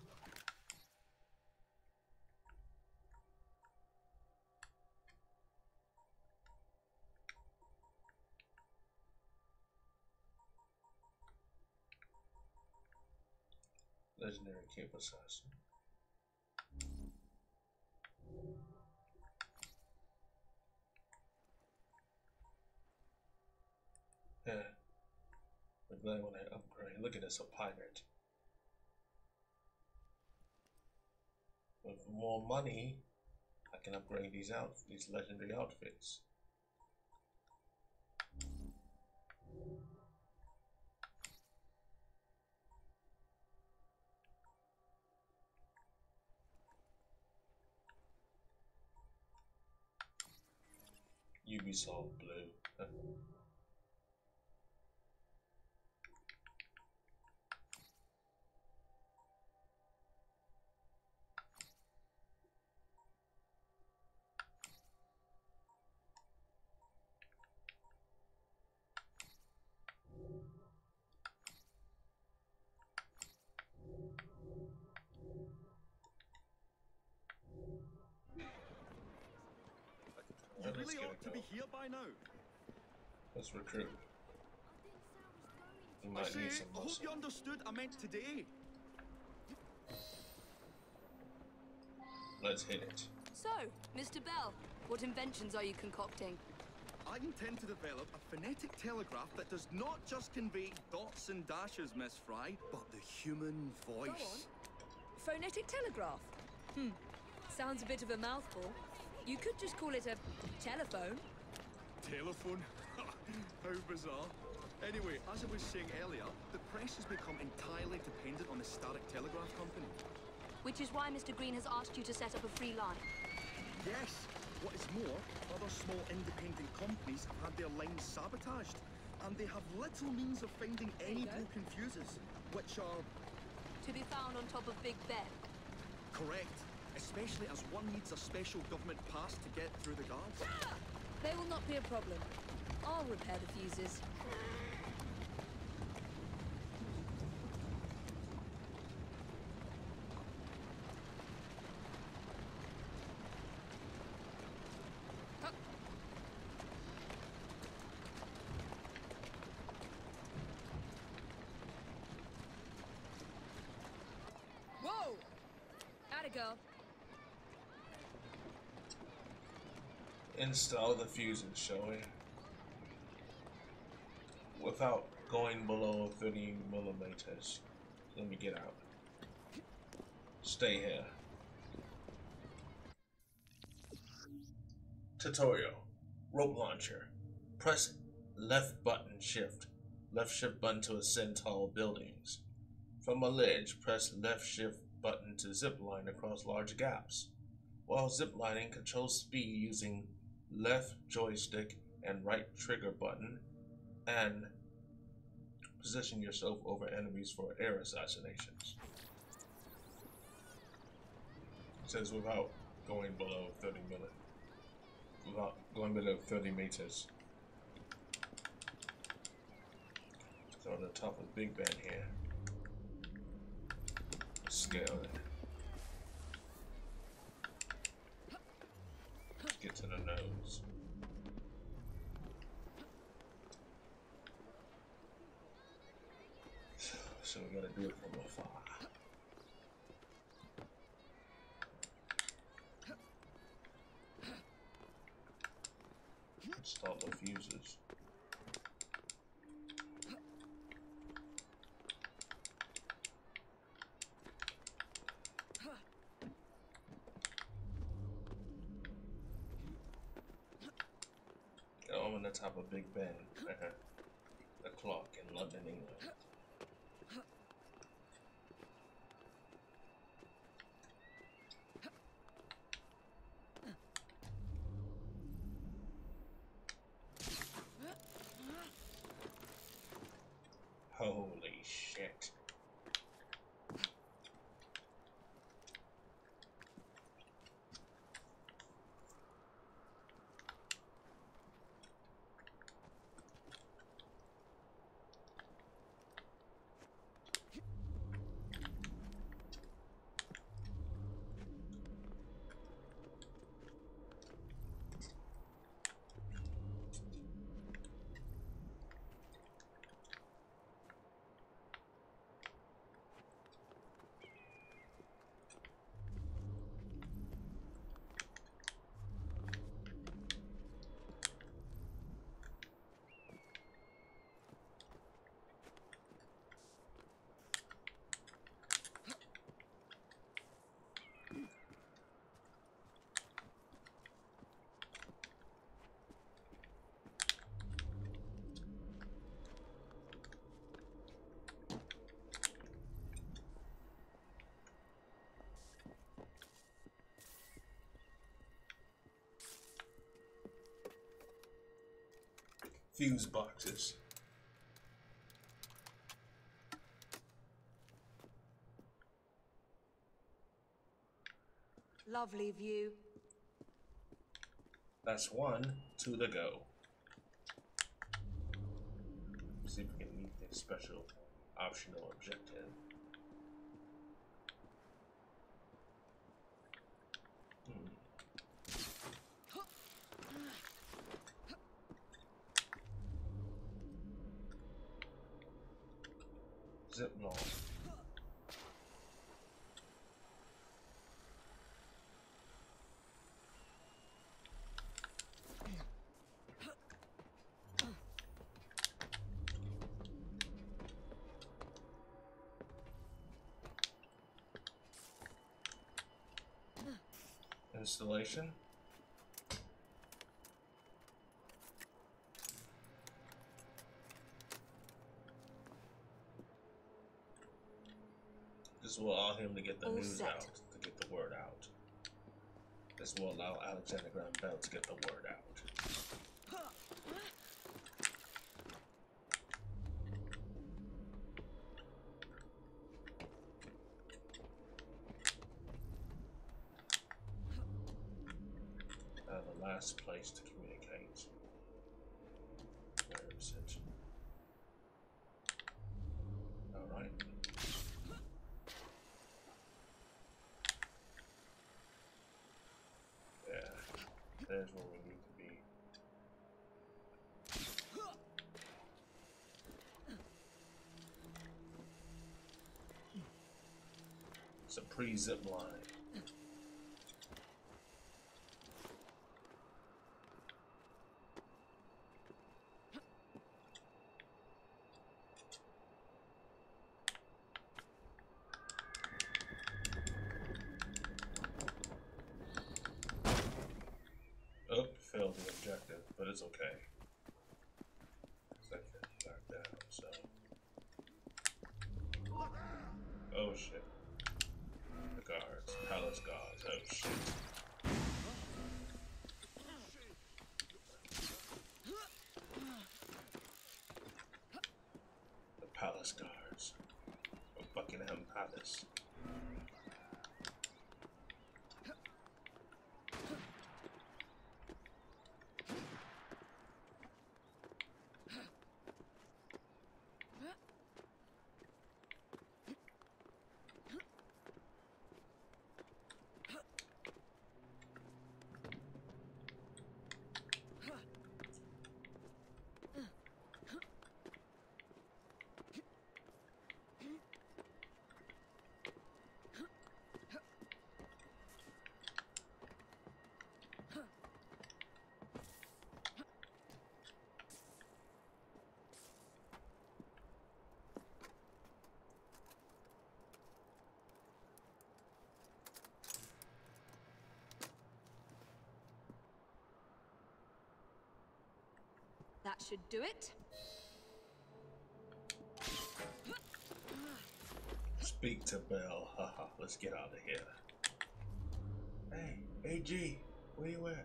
Legendary Cape Assassin. Yeah. But then when I upgrade, look at this, a pirate. With more money, I can upgrade these legendary outfits. Ubisoft Blue. You really ought to be here by now. Let's recruit. You I might say, need some I hope muscle. you understood I meant today. Let's hit it. So, Mr. Bell, what inventions are you concocting? I intend to develop a phonetic telegraph that does not just convey dots and dashes, Miss Fry, but the human voice. Go on. Phonetic telegraph? Sounds a bit of a mouthful. You could just call it a telephone. Telephone? How bizarre. Anyway, as I was saying earlier, the press has become entirely dependent on the Starrick Telegraph Company. Which is why Mr. Green has asked you to set up a free line. Yes. What is more, other small independent companies have had their lines sabotaged. and they have little means of finding any broken fuses, which are... To be found on top of Big Ben. Correct. Especially as one needs a special government pass to get through the guards. They will not be a problem. I'll repair the fuses. Whoa! Atta girl. Install the fuses, shall we? Without going below 30 millimeters. Let me get out. Stay here. Tutorial. Rope launcher. Press left button shift. Left shift button to ascend tall buildings. From a ledge, press left shift button to zip line across large gaps. While ziplining, control speed using left joystick and right trigger button, and position yourself over enemies for air assassinations. It says without going below 30 meters. Without going below 30 meters. So on the top of Big Ben here. Scale it. Let's get to the nose. So we gotta do it from afar. Install the fuses. I'm on the top of Big Ben. The clock in London, England. Holy shit. Fuse boxes. Lovely view. That's one to the go. See if we can meet this special optional objective. Zip line. Installation. This will allow him to get the news out, to get the word out. This will allow Alexander Graham Bell to get the word out. last place to communicate. Where is it? Alright. Yeah, there's where we need to be. It's a pre-zip line. Oh, failed the objective, but it's okay. Second, back down, so. Oh shit. The guards, palace guards, oh shit. The palace guards of Buckingham Palace. That should do it. Speak to Bell. Haha, let's get out of here. Hey, AG, where you at?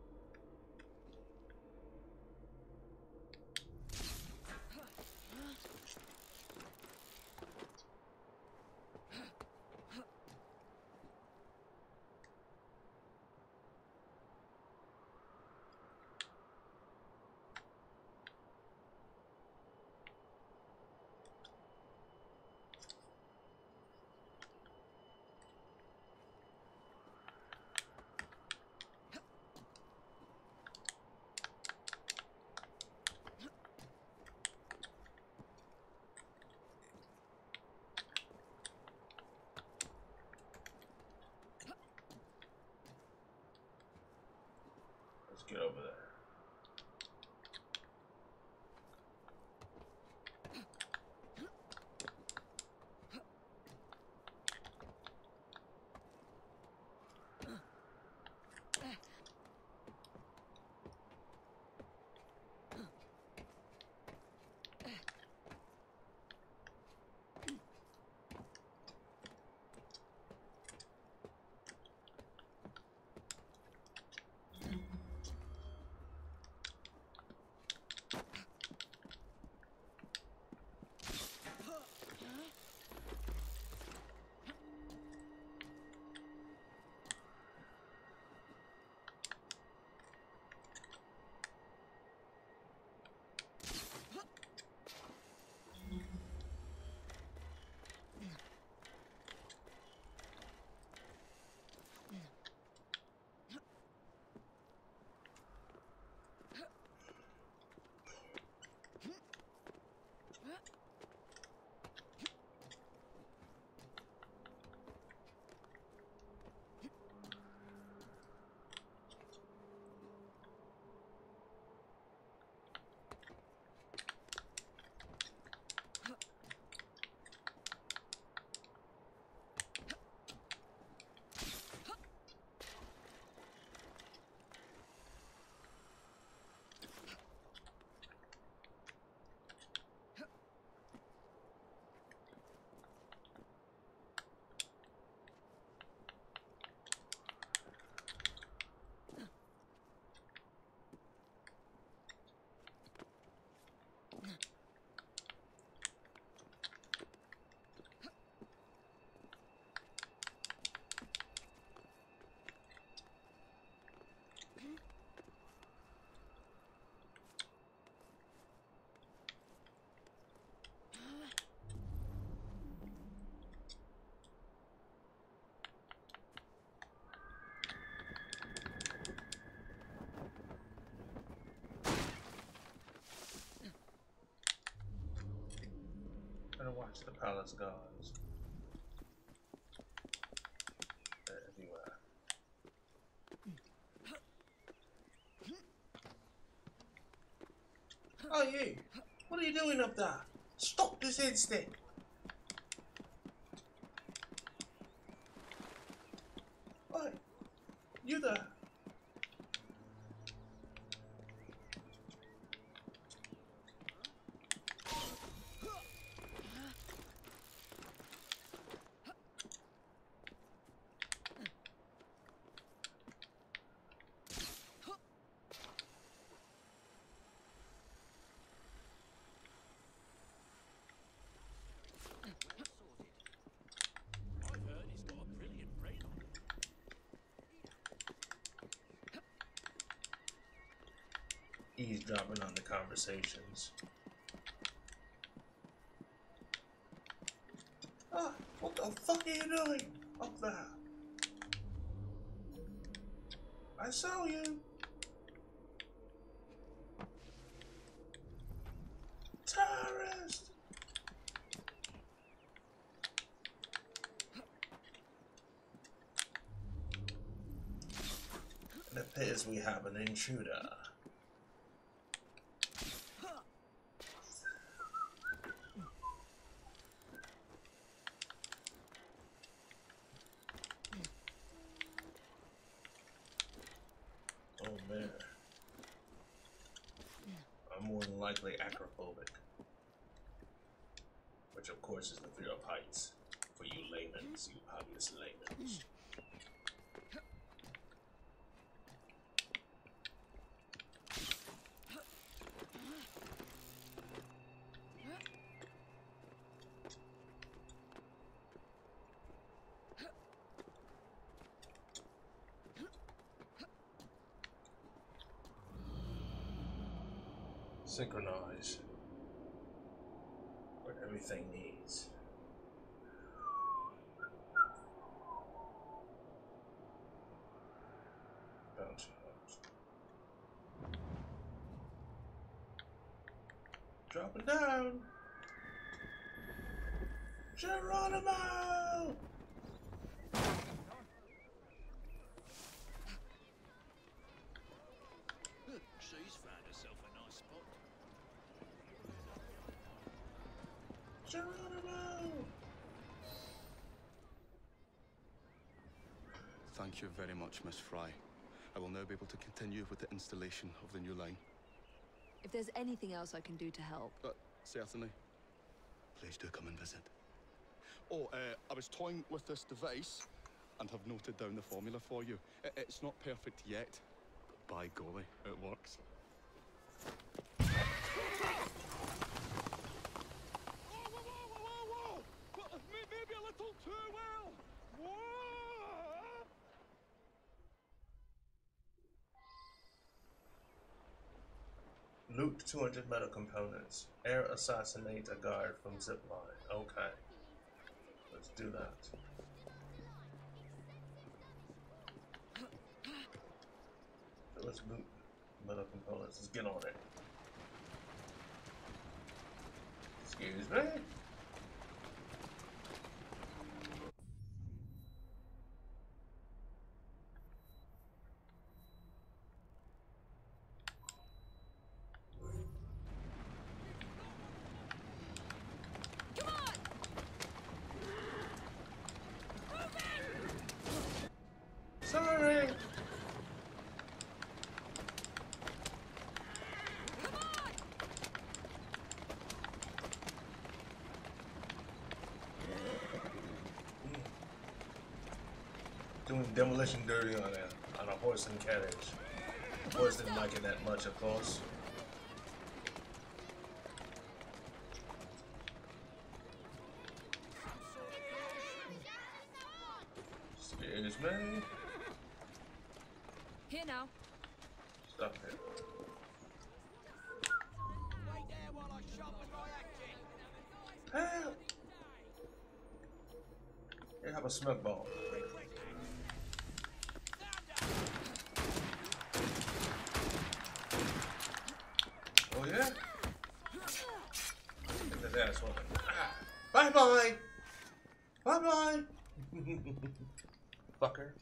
Let's get over there. Watch the palace guards. They're everywhere. Oh, you! What are you doing up there? Stop this instant! What? You there? Eavesdropping on the conversations. Ah, what the fuck are you doing up there? I saw you. Terrorist! It appears we have an intruder. Oh man. I'm more than likely acrophobic. Which of course is the fear of heights. For you laymen, you obvious laymen. Synchronize what everything needs. Bounce house. Drop it down. Geronimo! She's found herself a nice spot. Geronimo! Thank you very much, Miss Fry. I will now be able to continue with the installation of the new line. If there's anything else I can do to help. Certainly. Please do come and visit. Oh, I was toying with this device and have noted down the formula for you. It's not perfect yet, but by golly, it works. Maybe a little too well. Whoa! Loot 200 metal components. Air assassinate a guard from zipline. Okay. Let's do that. So let's loot metal components. Let's get on it. Excuse me? Sorry. Doing demolition dirty on a horse and carriage. The horse didn't like it that much, of course. Excuse me. Here now. Stop it. Wait there while I sharpen my action. Help! Here, have a smoke bomb. Oh yeah? Take this ass woman. Ah! Bye bye. Bye bye. Fucker.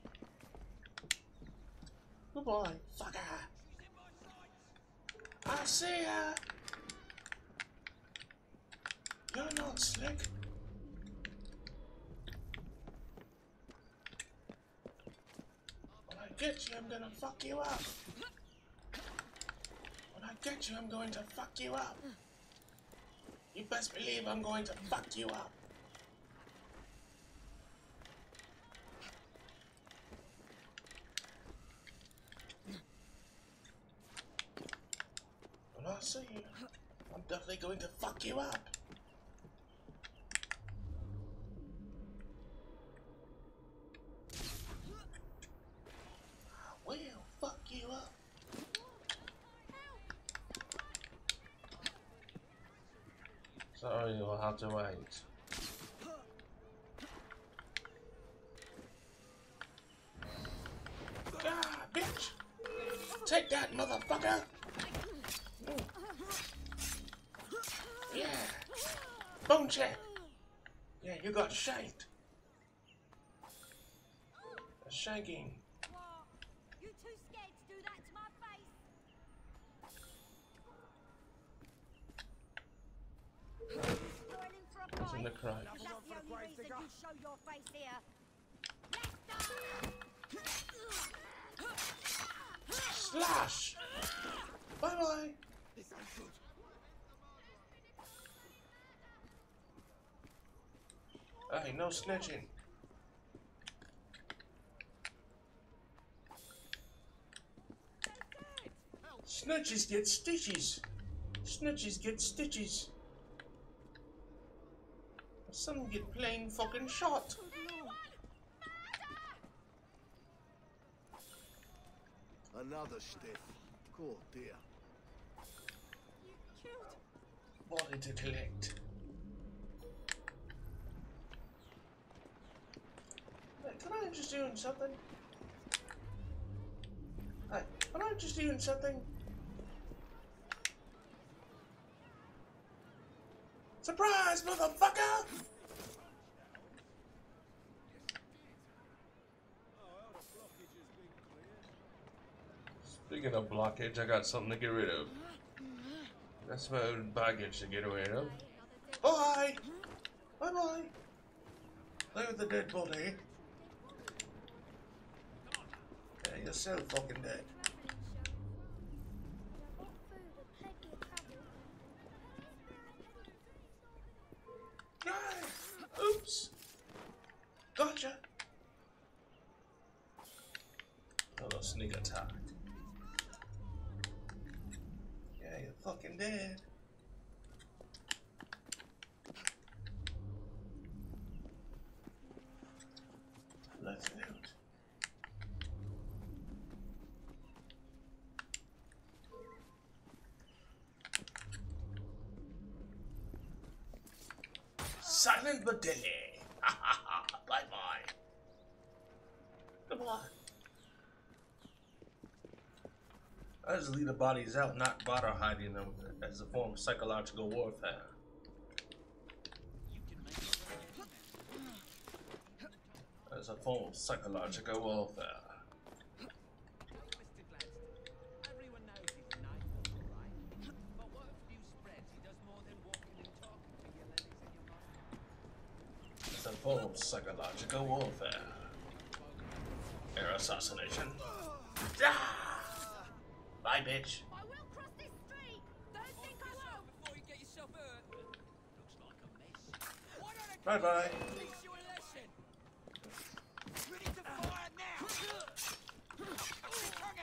Goodbye, fucker. I see ya. You're not slick. When I get you, I'm gonna fuck you up. When I get you, I'm going to fuck you up. You best believe I'm going to fuck you up. When I see you, I'm definitely going to fuck you up. I will fuck you up. Sorry, you'll have to wait. Ah, bitch! Take that, motherfucker! Yeah! Bone check! Yeah, you got shanked. A shanking. What? You too scared to do that to my face? Spoiling for a It's in the fight? crowd. That's the only reason you show your face here. Slash! Bye bye! Hey, no snitching. Snitches get stitches. Snitches get stitches. Some get plain fucking shot. Another stiff. Oh dear. Body to collect. Hey, can I interest you in something? Hey, can I interest you in something? Surprise, motherfucker! Speaking of blockage, I got something to get rid of. That's my own baggage to get rid of. Bye! Bye bye! Play with the dead body. Yeah, you're so fucking dead. Ah, oops! Gotcha! Little sneak attack. Yeah, you're fucking dead. Let's loot. Silent but deadly. Ha ha ha. Bye bye. Goodbye. I just leave the bodies out, not bother hiding them as a form of psychological warfare. As a form of psychological warfare. As a form of psychological warfare. Air assassination. Ah! Bye, bitch. I will cross this street. Don't think I will. Before you get yourself hurt. Looks like a mess. Why don't I Bye bye. teach you a lesson? Ready to fire now. Get your tongue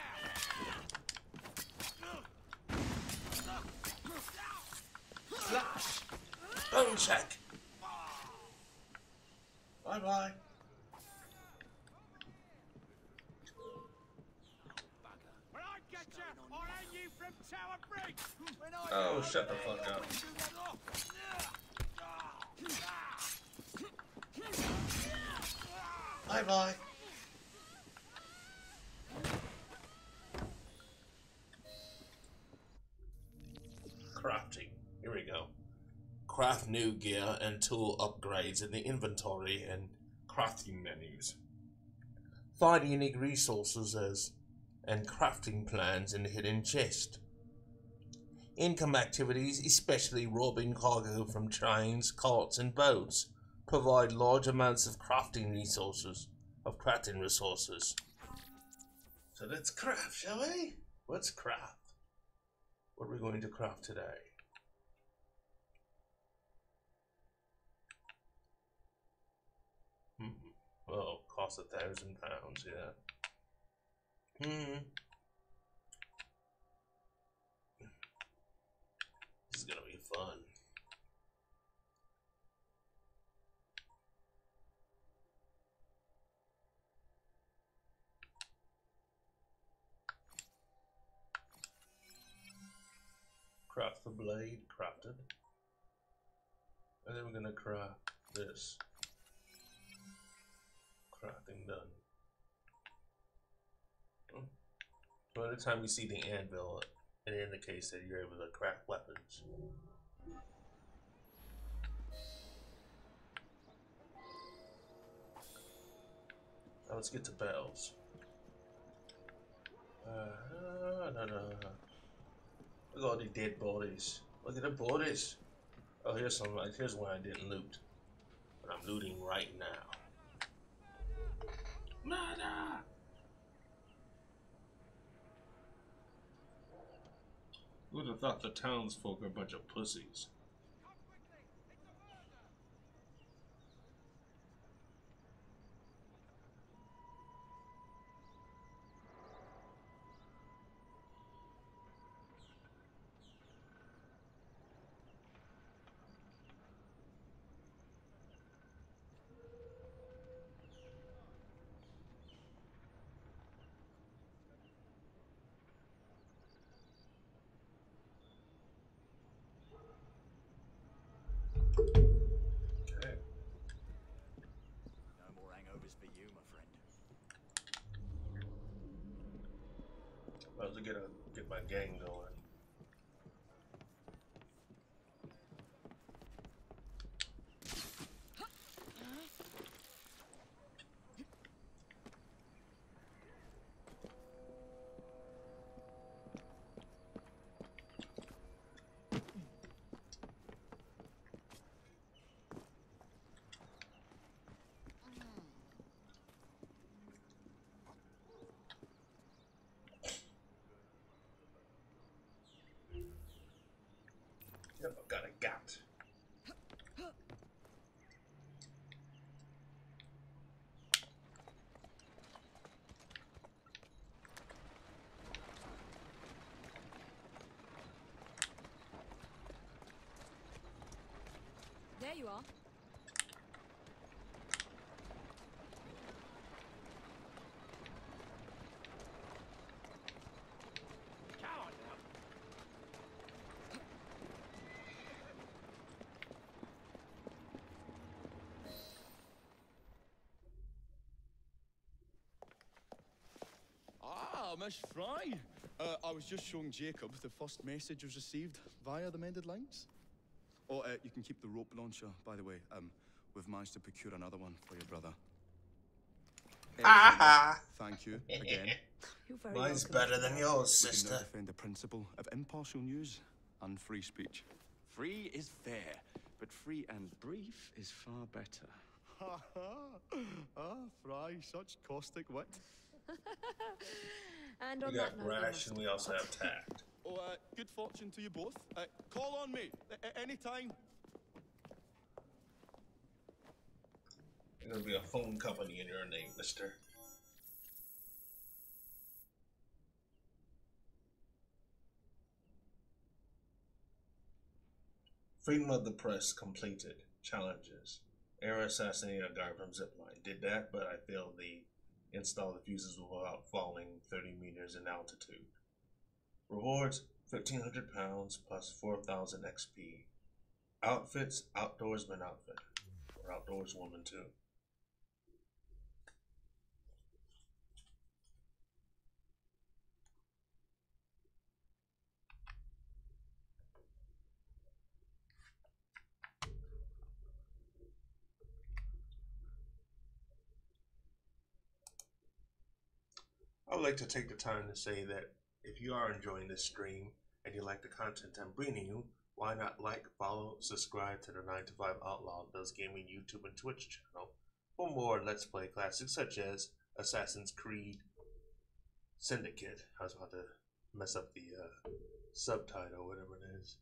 out. Slash. Bone check. Bye bye. When I get you, I'll hang you from Tower Bridge. Oh, shut the fuck up. Bye bye. Crafting. Here we go. craft new gear and tool upgrades in the inventory and crafting menus. Find unique resources and crafting plans in the hidden chest. Income activities, especially robbing cargo from trains, carts, and boats, provide large amounts of crafting resources. So let's craft, shall we? Let's craft. What are we going to craft today? Oh, cost £1,000, yeah. This is gonna be fun. Craft the blade, crafted. And then we're gonna craft this. Crafting done. So anytime you see the anvil, it indicates that you're able to craft weapons. Now let's get to bells. Look at all the dead bodies. Look at the bodies. Oh, here's one I didn't loot. But I'm looting right now. Murder! Who would have thought the townsfolk are a bunch of pussies? Okay. No more hangovers for you, my friend. About to get my gang going. Yep, I've got a gat. There you are. Ah, Miss Fry. I was just showing Jacob the first message was received via the mended lines. Oh, you can keep the rope launcher, by the way. We've managed to procure another one for your brother. Thank you again. You're very Mine's welcome. better than yours, We can sister. now defend the principle of impartial news and free speech. Free is fair, but free and brief is far better. Ha ha! Ah, Fry, such caustic wit. And We on got that note, brash and we also have tact. Oh, good fortune to you both. Call on me anytime. There's gonna be a phone company in your name, mister. Freedom of the press completed. Challenges. Air assassinated a guard from zipline. Did that, but I failed the install the fuses without falling 30 meters in altitude. Rewards: £1,500 plus 4,000 XP. Outfits: outdoorsman outfit. Or outdoorswoman too. would like to take the time to say that if you are enjoying this stream and you like the content I'm bringing you, why not like, follow, subscribe to the 9 to 5 Outlaw Does Gaming YouTube and Twitch channel for more Let's Play classics such as Assassin's Creed, Syndicate. I was about to mess up the subtitle, whatever it is,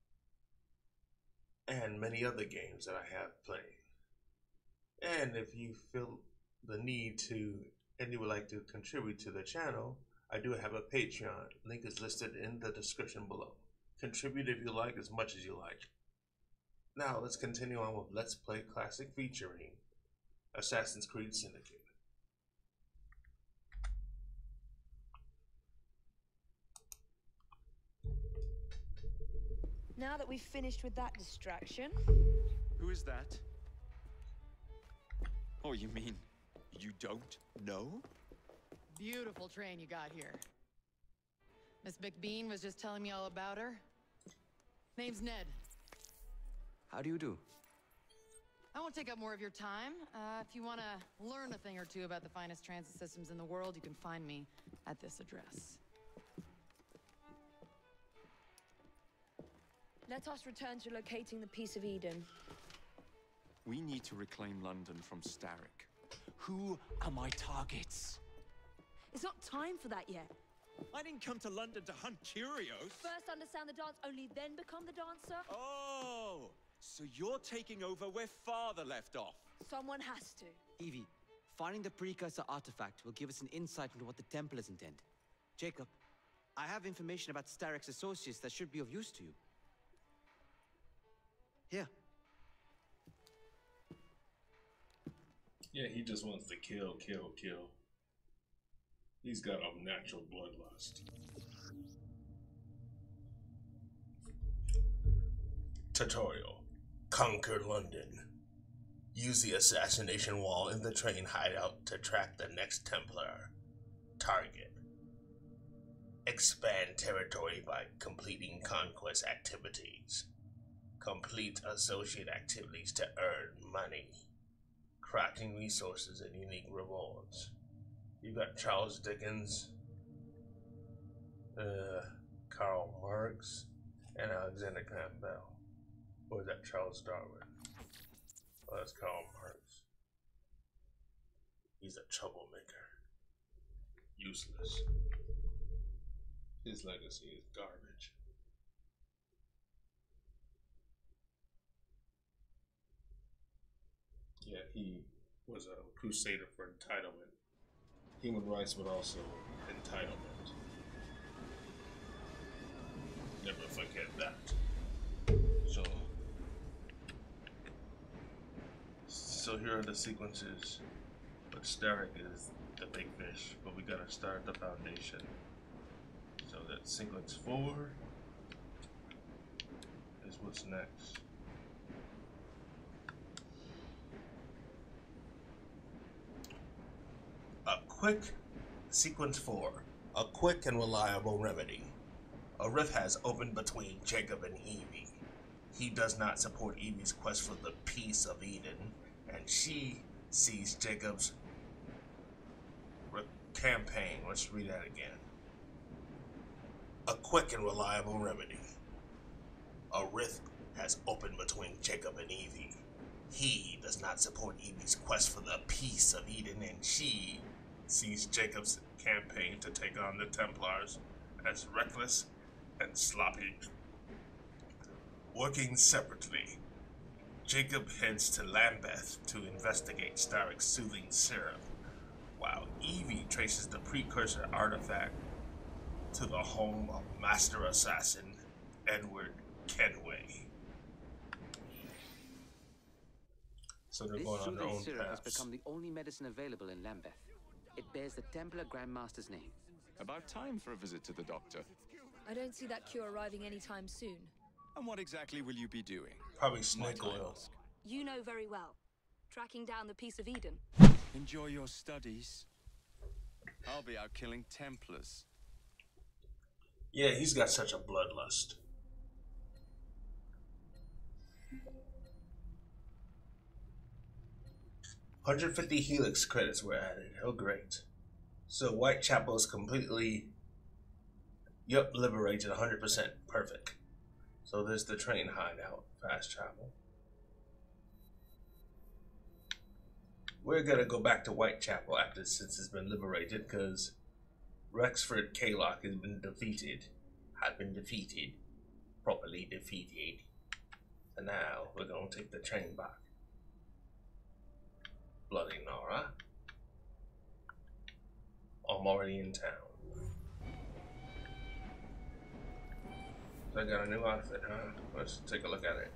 and many other games that I have playing. And if you feel the need to and you would like to contribute to the channel, I do have a Patreon. Link is listed in the description below. Contribute if you like, as much as you like. Now let's continue on with Let's Play Classic featuring Assassin's Creed Syndicate. Now that we've finished with that distraction... Who is that? Oh, you mean you don't know? Beautiful train you got here. Miss McBean was just telling me all about her. Name's Ned. How do you do? I won't take up more of your time. If you want to learn a thing or two about the finest transit systems in the world, you can find me at this address. Let us return to locating the Piece of Eden. We need to reclaim London from Starrick. Who are my targets? It's not time for that yet. I didn't come to London to hunt curios. First understand the dance, only then become the dancer. Oh, so you're taking over where Father left off. Someone has to. Evie, finding the precursor artifact will give us an insight into what the Templars intend. Jacob, I have information about Starrick's associates that should be of use to you. Here. Yeah, he just wants to kill, kill, kill. He's got a natural bloodlust. Tutorial. Conquer London. Use the assassination wall in the train hideout to track the next Templar. Target. Expand territory by completing conquest activities. Complete associate activities to earn money. Crafting resources and unique rewards. You got Charles Dickens, Karl Marx, and Alexander Graham Bell. Or is that Charles Darwin? Oh, that's Karl Marx. He's a troublemaker. Useless. His legacy is garbage. Yeah, he was a crusader for entitlement. Human rights, but also entitlement. Never forget that. So here are the sequences. But Starrick is the big fish, but we gotta start the foundation. So that sequence 4 is what's next. Sequence 4. A quick and reliable remedy. A rift has opened between Jacob and Evie. He does not support Evie's quest for the Piece of Eden, and she sees Jacob's campaign. Let's read that again. A quick and reliable remedy. A rift has opened between Jacob and Evie. He does not support Evie's quest for the Piece of Eden, and she sees Jacob's campaign to take on the Templars as reckless and sloppy. Working separately, Jacob heads to Lambeth to investigate Starrick's soothing syrup, while Evie traces the precursor artifact to the home of Master Assassin Edward Kenway. So they're going on their own syrup has paths. become the only medicine available in Lambeth. It bears the Templar Grandmaster's name. About time for a visit to the doctor. I don't see that cure arriving anytime soon. And what exactly will you be doing? Probably snake oil. You know very well. Tracking down the Piece of Eden. Enjoy your studies. I'll be out killing Templars. Yeah, he's got such a bloodlust. $150 Helix credits were added. Oh, great. So Whitechapel is completely, yep, liberated 100%. Perfect. So there's the train hideout, fast travel. We're gonna go back to Whitechapel after since it's been liberated because Rexford Kaylock has been defeated. Properly defeated. And now we're gonna take the train back. Bloody Nora. I'm already in town. I got a new outfit, huh? Let's take a look at it.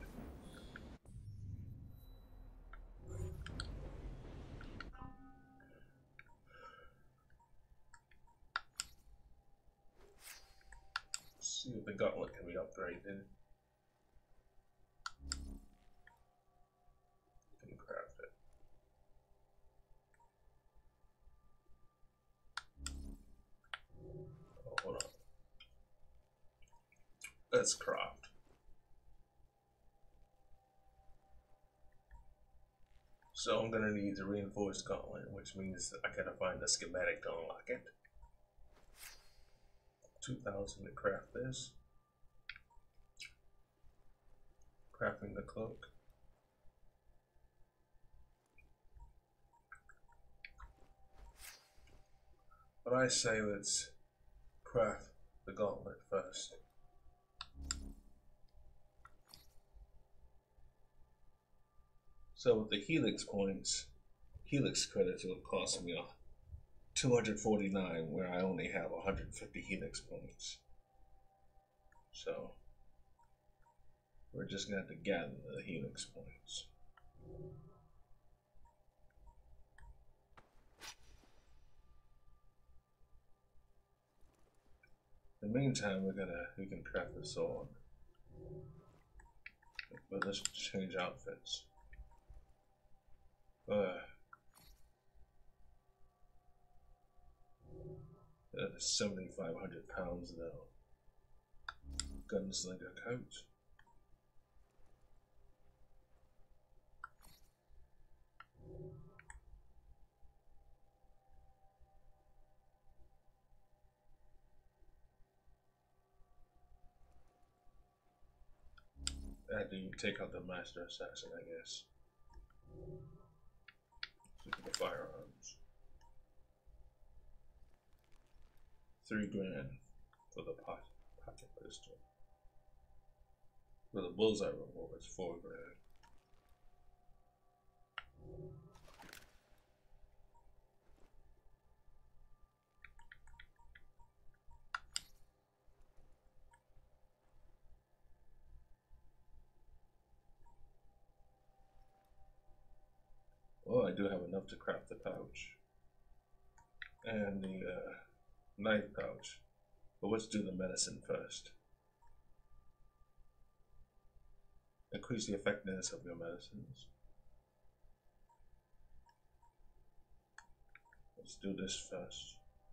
Let's see if the gauntlet can be upgraded. Can craft it. Oh, hold on. Let's craft. So I'm gonna need the reinforced gauntlet, which means I gotta find the schematic to unlock it. 2,000 to craft this. Crafting the cloak. But I say let's craft the gauntlet first. So with the Helix points, Helix credits will cost me 249, where I only have 150 Helix points. So we're just gonna have to gather the Helix points. In the meantime, we can craft the sword. But let's change outfits. That is 7,500 pounds though. Gunslinger coat. After you take out the master assassin, I guess. For the firearms. 3 grand for the pocket pistol. For the bullseye revolver, it's 4 grand. Well, I do have enough to craft the pouch and the knife pouch, but let's do the medicine first. Increase the effectiveness of your medicines. Let's do this first.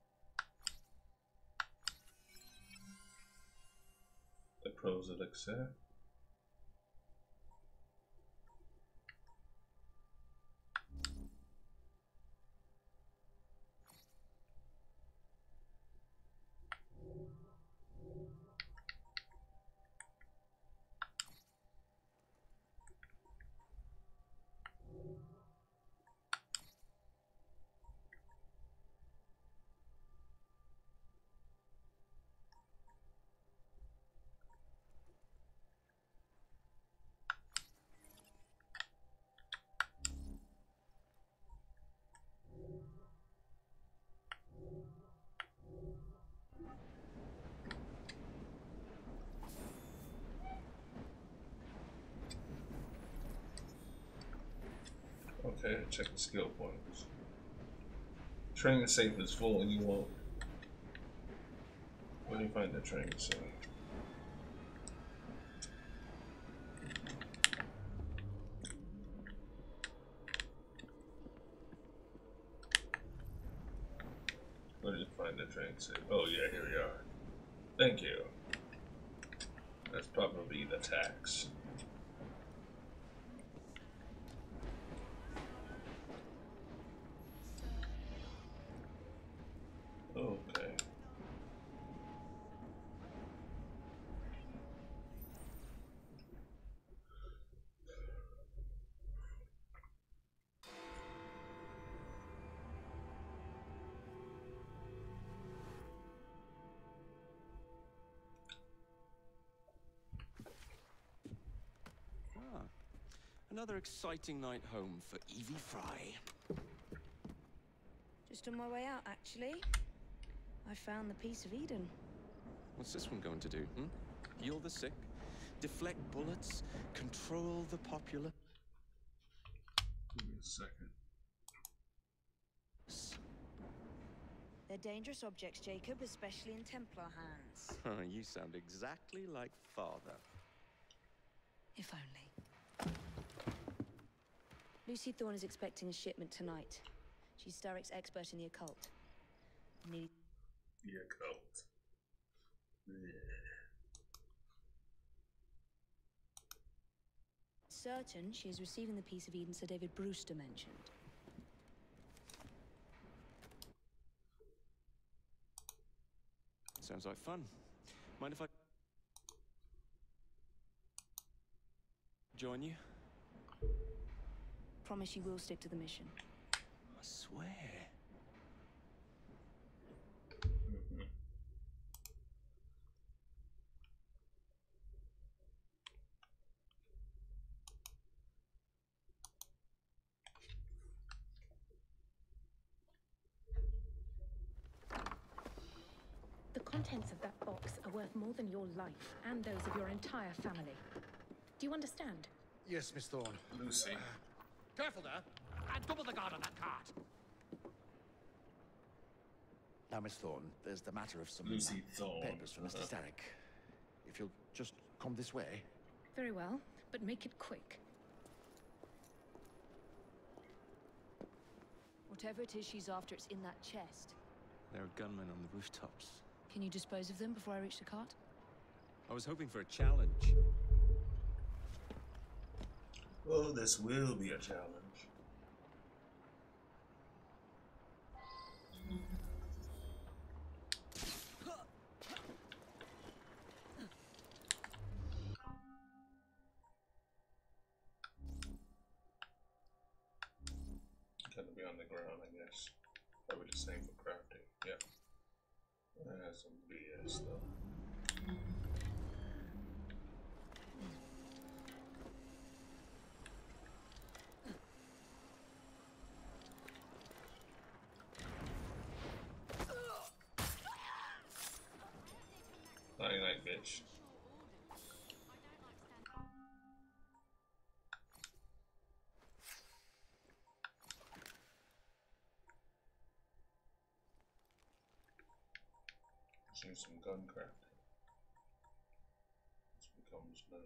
The crow's elixir. Okay, check the skill points. Training safe is full and you won't. Where do you find the training safe? Where do you find the training safe? Oh yeah, here we are. Thank you. That's probably the tax. Another exciting night home for Evie Fry. Just on my way out, actually. I found the piece of Eden. What's this one going to do, hmm? Heal the sick, deflect bullets, control the popular... Give me a second. They're dangerous objects, Jacob, especially in Templar hands. You sound exactly like Father. If only. Lucy Thorne is expecting a shipment tonight. She's Starrick's expert in the occult. The occult. Yeah. Certain she is receiving the piece of Eden Sir David Brewster mentioned. Sounds like fun. Mind if I join you? Promise you will stick to the mission. I swear. The contents of that box are worth more than your life and those of your entire family. Do you understand? Yes, Miss Thorne. Lucy. Careful there! And double the guard on that cart! Now, Miss Thorne, there's the matter of some Lucy Thorne. papers for Mr. Starrick. If you'll just come this way. Very well, but make it quick. Whatever it is she's after, it's in that chest. There are gunmen on the rooftops. Can you dispose of them before I reach the cart? I was hoping for a challenge. Oh, this will be a challenge. Gonna be on the ground, I guess. Probably the same for crafting. Yeah. That's some BS though. Night night, bitch. Do some gun crafting. This becomes known.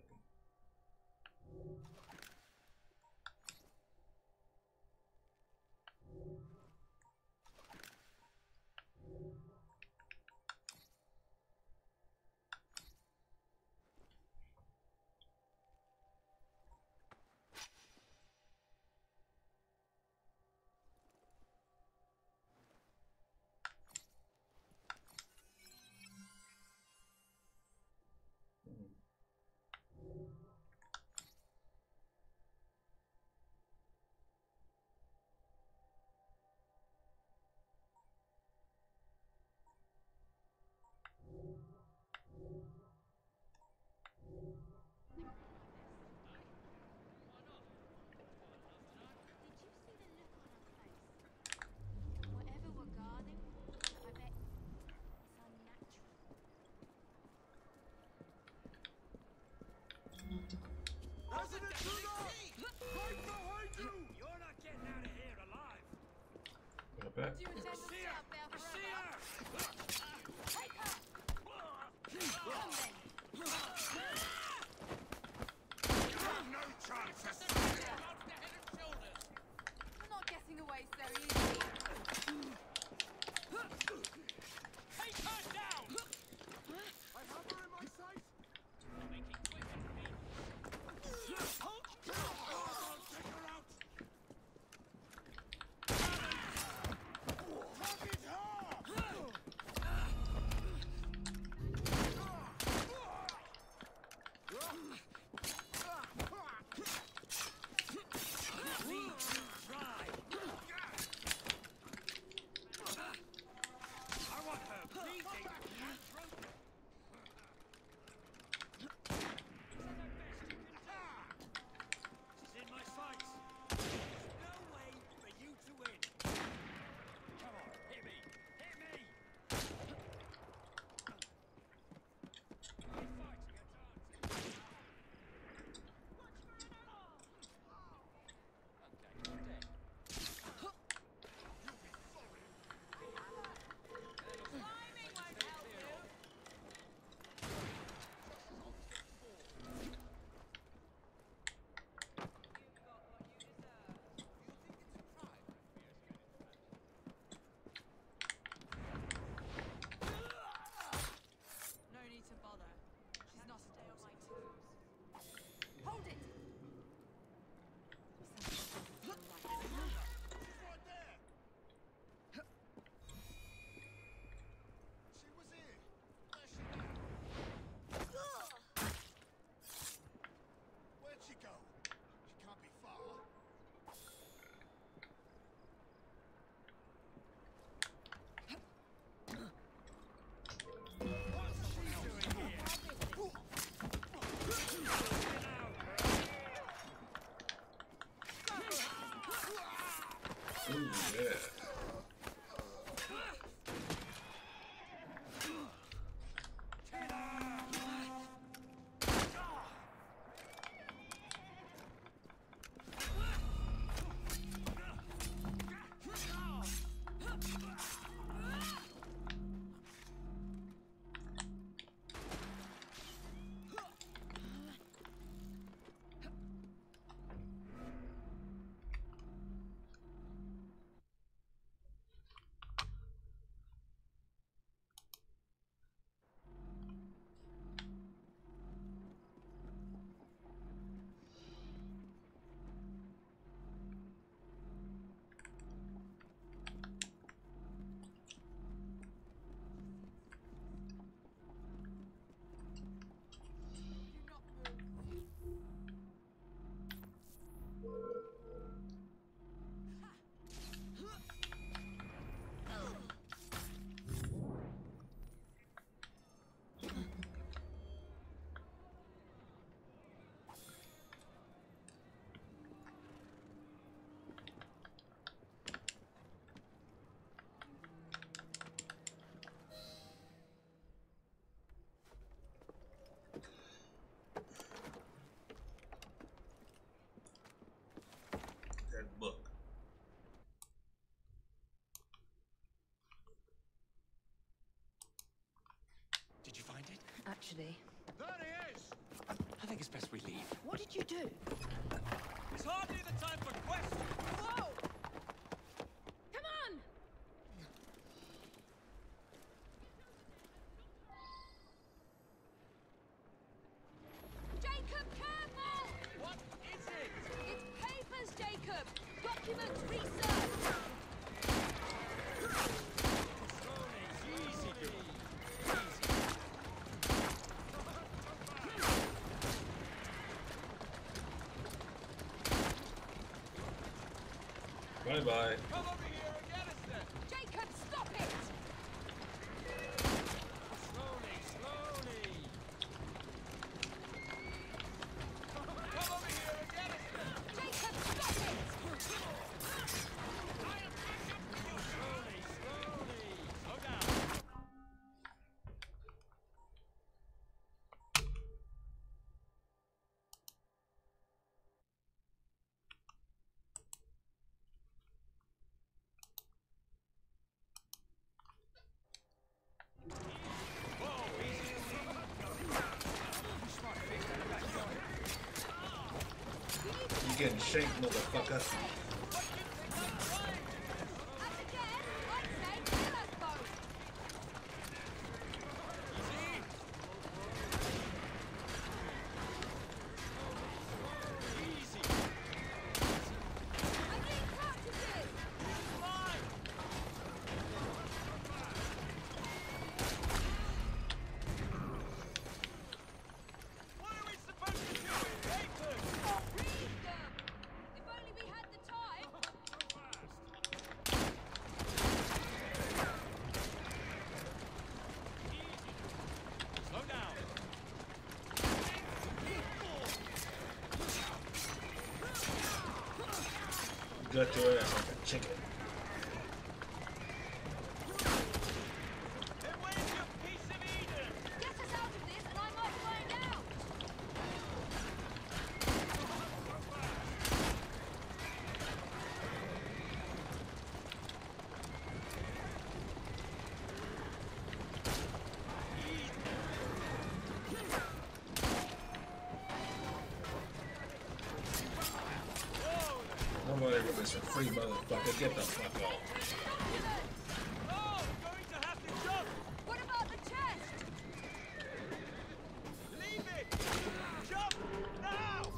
President Trudeau! Right behind you! You're not getting out of here alive! I bet. Do you intend to stay up there forever? Take her! Come then! You have no chance of standing on the head and shoulders! You're not getting away so easily. Take her down! I have her in my sight! Making quick for me. Hold! I'll take her out! Target her! actually. There he is! I think it's best we leave. What did you do? It's hardly the time for questions. Whoa! Come on! Jacob, careful! What is it? It's papers, Jacob! Documents, research! Slowly, easy, girl. Bye bye. Come over here and get us then. Jacob, stop it! Slowly, slowly. Come over here and get us then. Jacob, stop it! Slowly, slowly. Slow down. You getting shanked, motherfucker. What are we supposed to do with papers? Read them! If only we had the time! Slow down. Gut your ass like a chicken. Then where's your piece of Eden? Get us out of this and I might find out! Nobody with this for free, motherfucker. Get the fuck off. Oh, we're going to have to jump. What about the chest? Leave it. Jump now.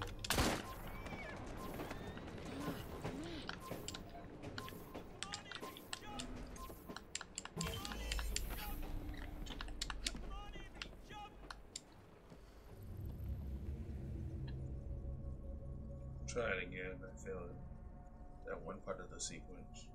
Try it again. I failed that one part of the sequence.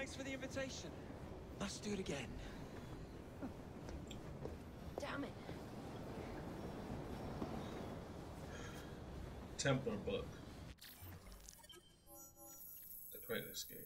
Thanks for the invitation. Let's do it again. Damn it. Templar book. The Great Escape.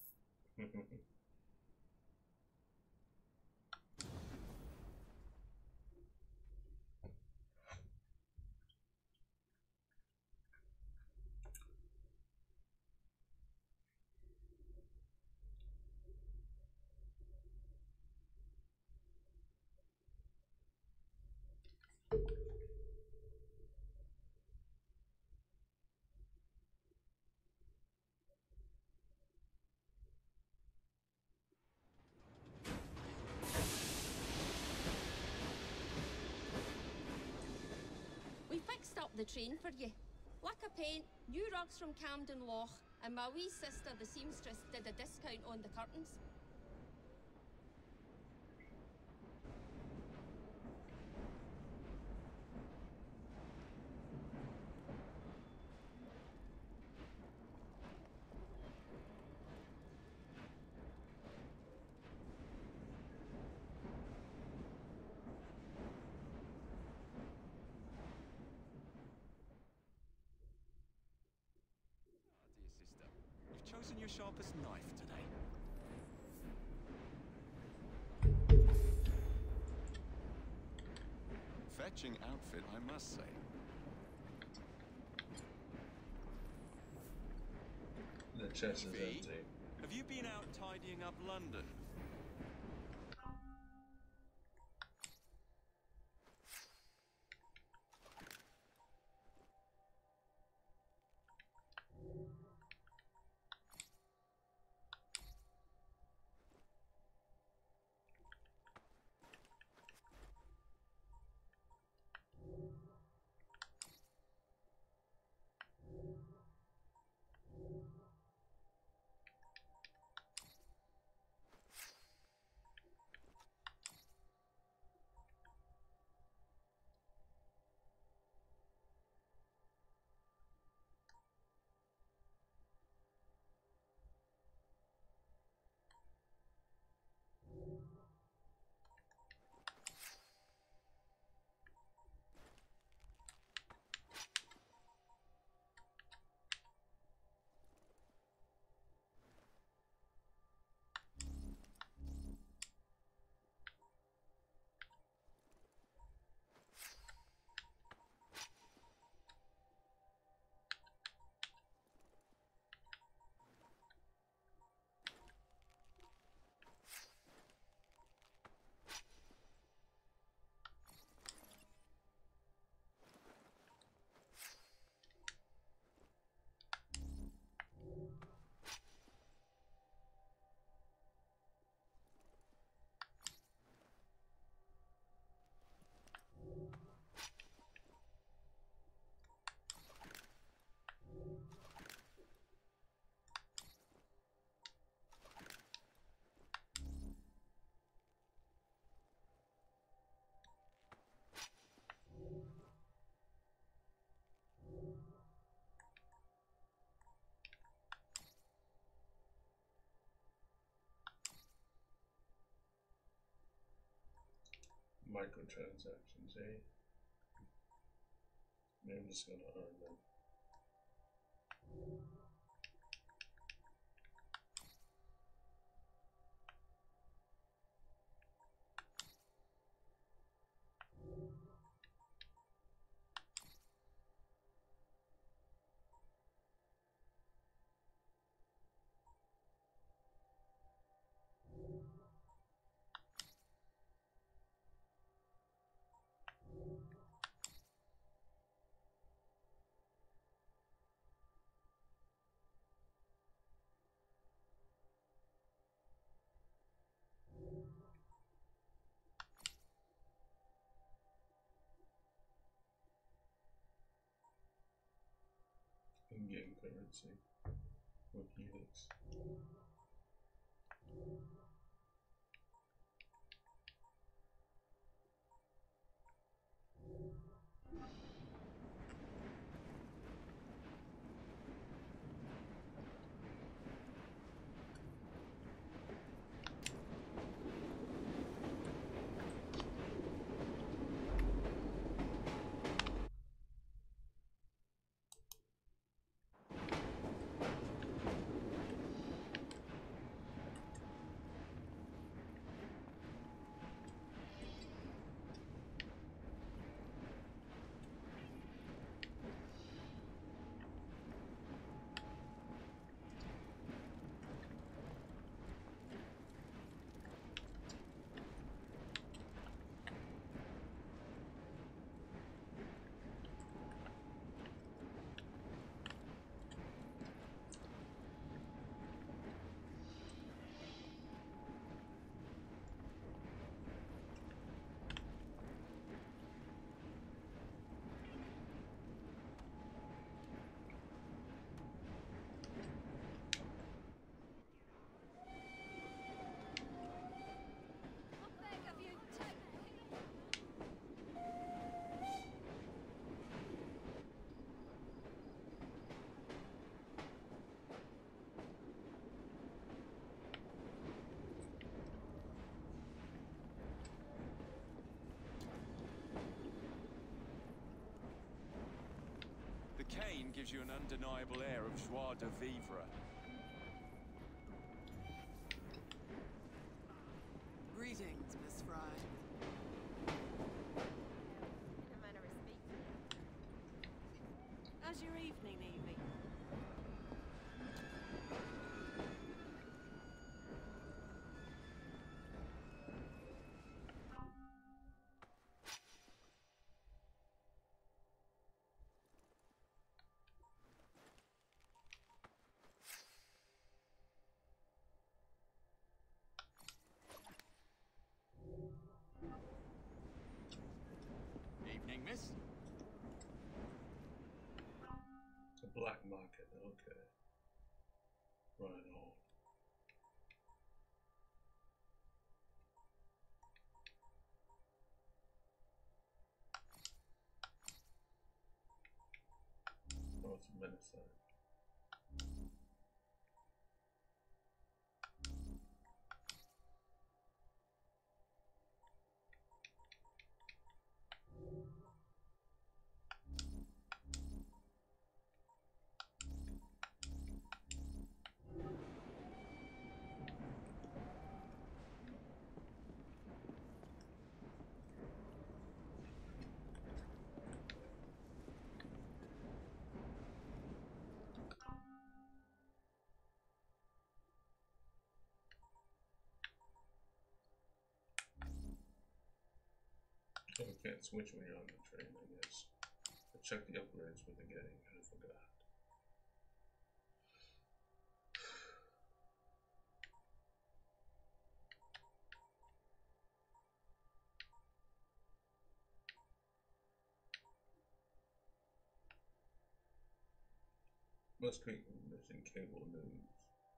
We fixed up the train for you. Lacquer paint, new rugs from Camden Loch, and my wee sister, the seamstress, did a discount on the curtains. You've chosen your sharpest knife today. Fetching outfit, I must say. The chest is empty. Have you been out tidying up London? Microtransactions, eh? Maybe I'm just gonna earn them. In-game currency with units. clothing gives you an undeniable air of joie de vivre. Greetings, Miss Fry. How's your evening, Evie? Evening, miss. A black market, okay. Right on. Oh, it's a minute sign. Oh, we can't switch when you're on the train, I guess. But check the upgrades what they're getting. I forgot. Must be missing cable news.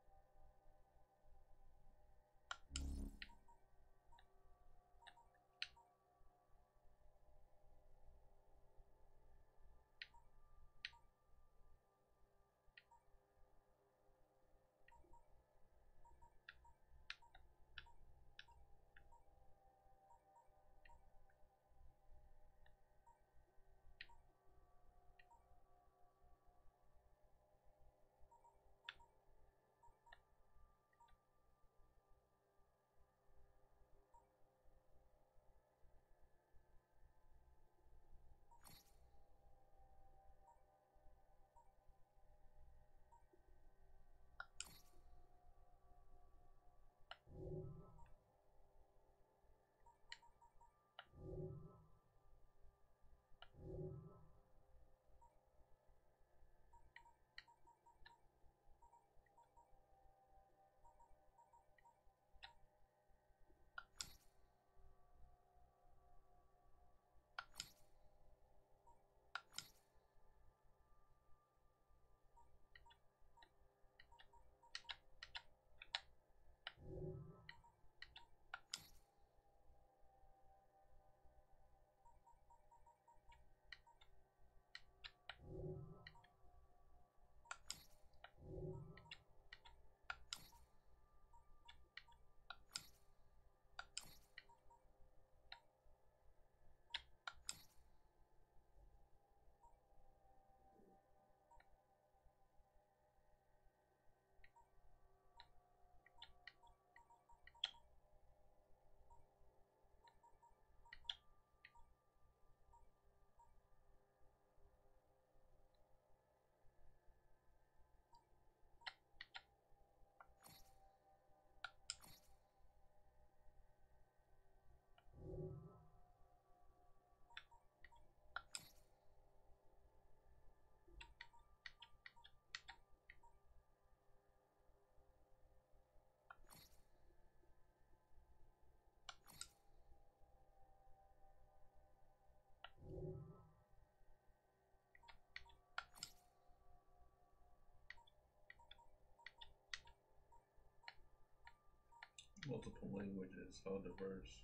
Multiple languages, how diverse.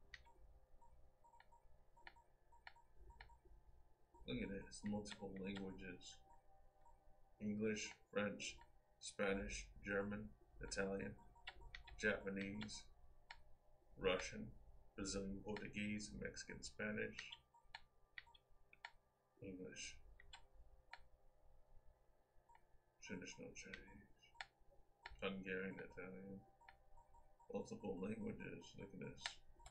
Look at it, it's multiple languages. English, French, Spanish, German, Italian, Japanese, Russian, Brazilian Portuguese, Mexican Spanish, English. Traditional Chinese, Hungarian, Italian, multiple languages. Look at this.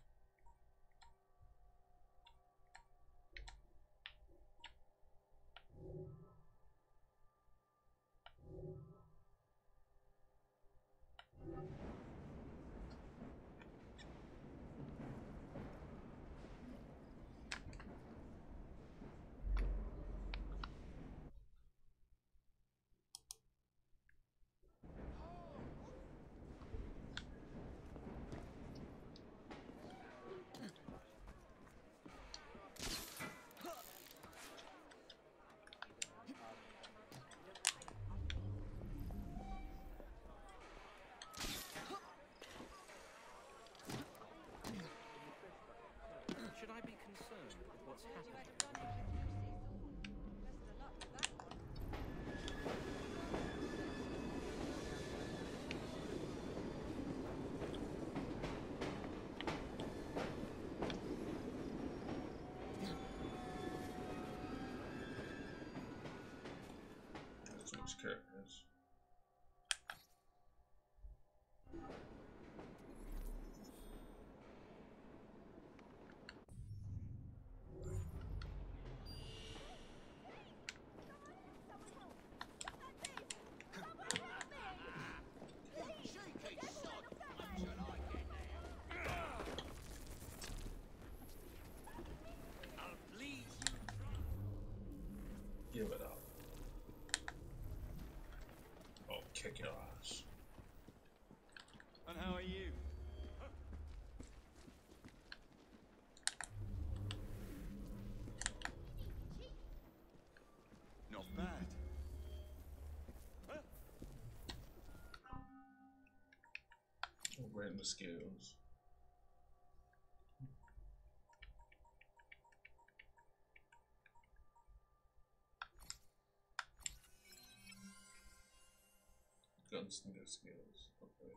Should I be concerned with what's happening? Let's switch characters. Give it up. I'll kick your ass. And how are you? Not bad. Random skills. Gunslinger skills. Okay.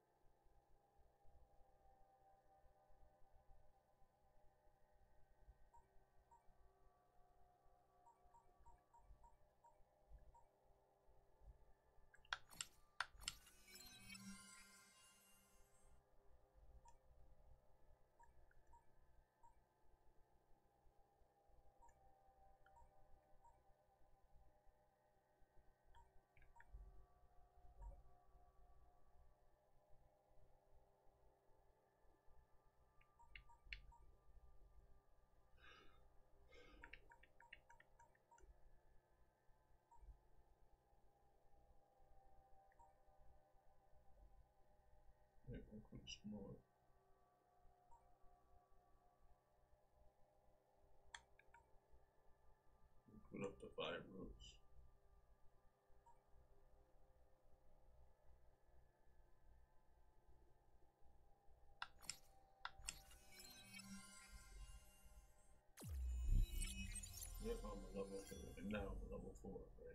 It includes more. Put up to 5 rows. Yep, I'm a level 3. Now I'm a level 4, right?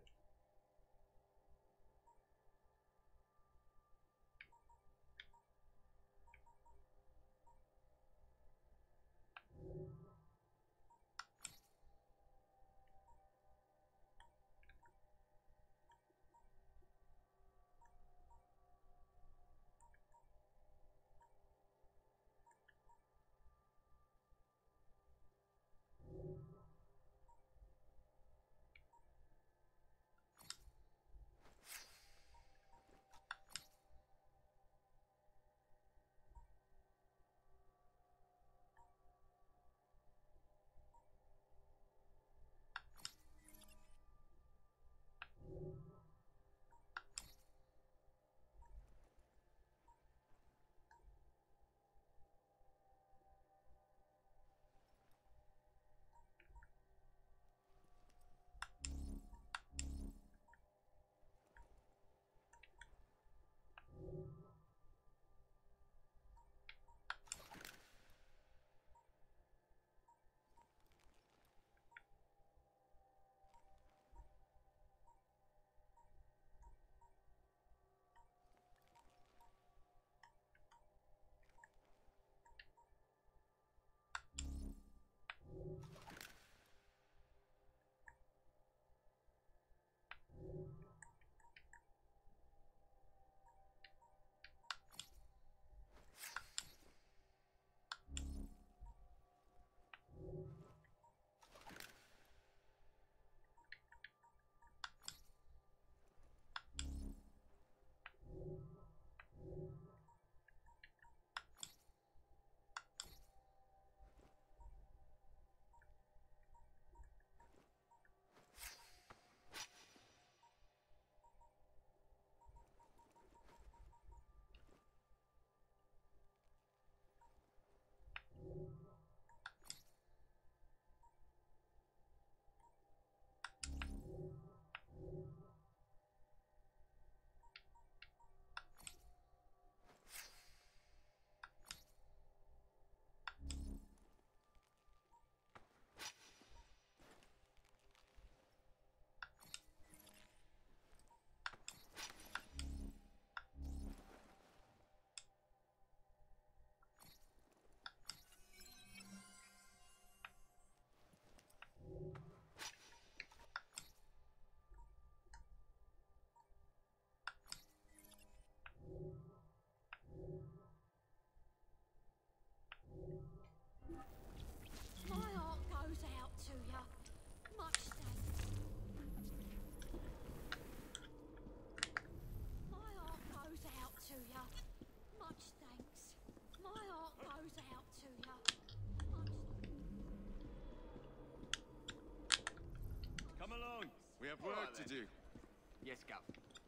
We have work to do. Yes, Cap.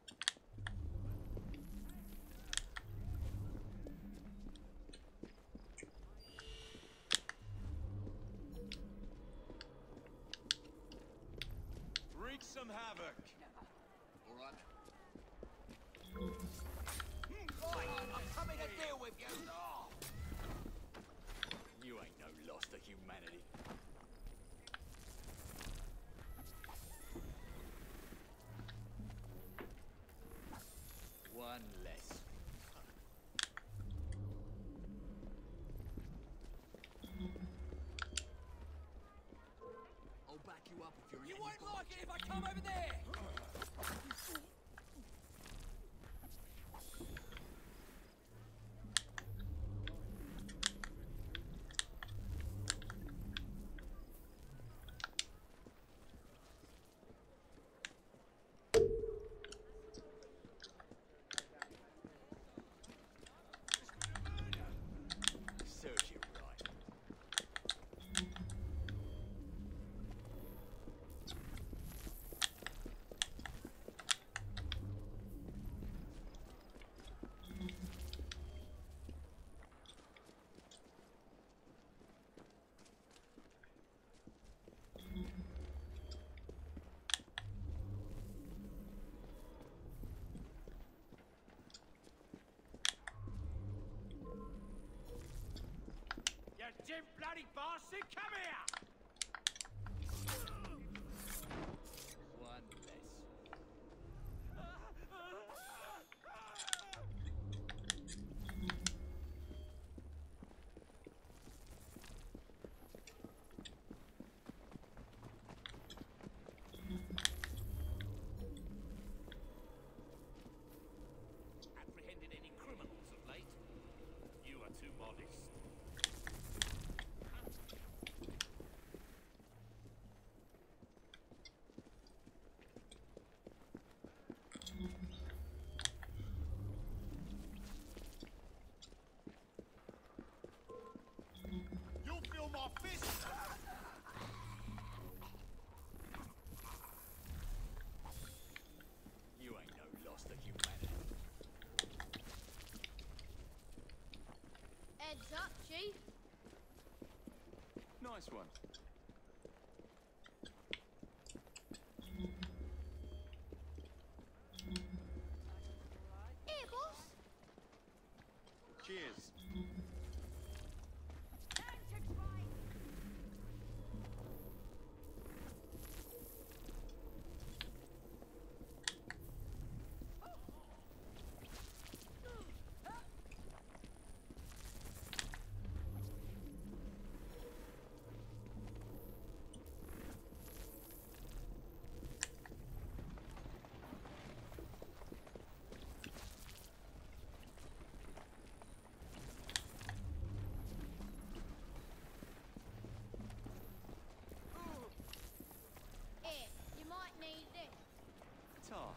Wreak some havoc. All right. Right, I'm coming to deal with you. You ain't no loss to humanity. One less. I'll back you up if you're You won't like it if I come over there. Serves you right. You Jim bloody bastard, come here! One less. Apprehended any criminals of late? You are too modest. You'll feel my fist. You ain't no loss to humanity. Heads up, Chief. Nice one. Here, boss. Cheers. Here, you might need this. Tar.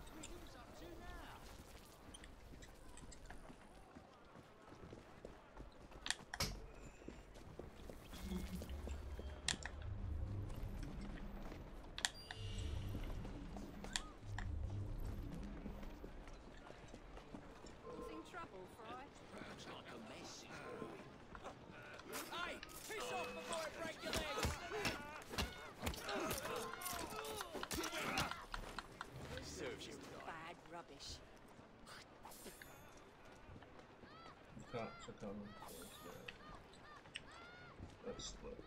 Causing trouble, Fry. Looks like a mess is brewing. Hey, piss off before I break your legs. Serves you right. Bad rubbish. Cops are coming. Let's look.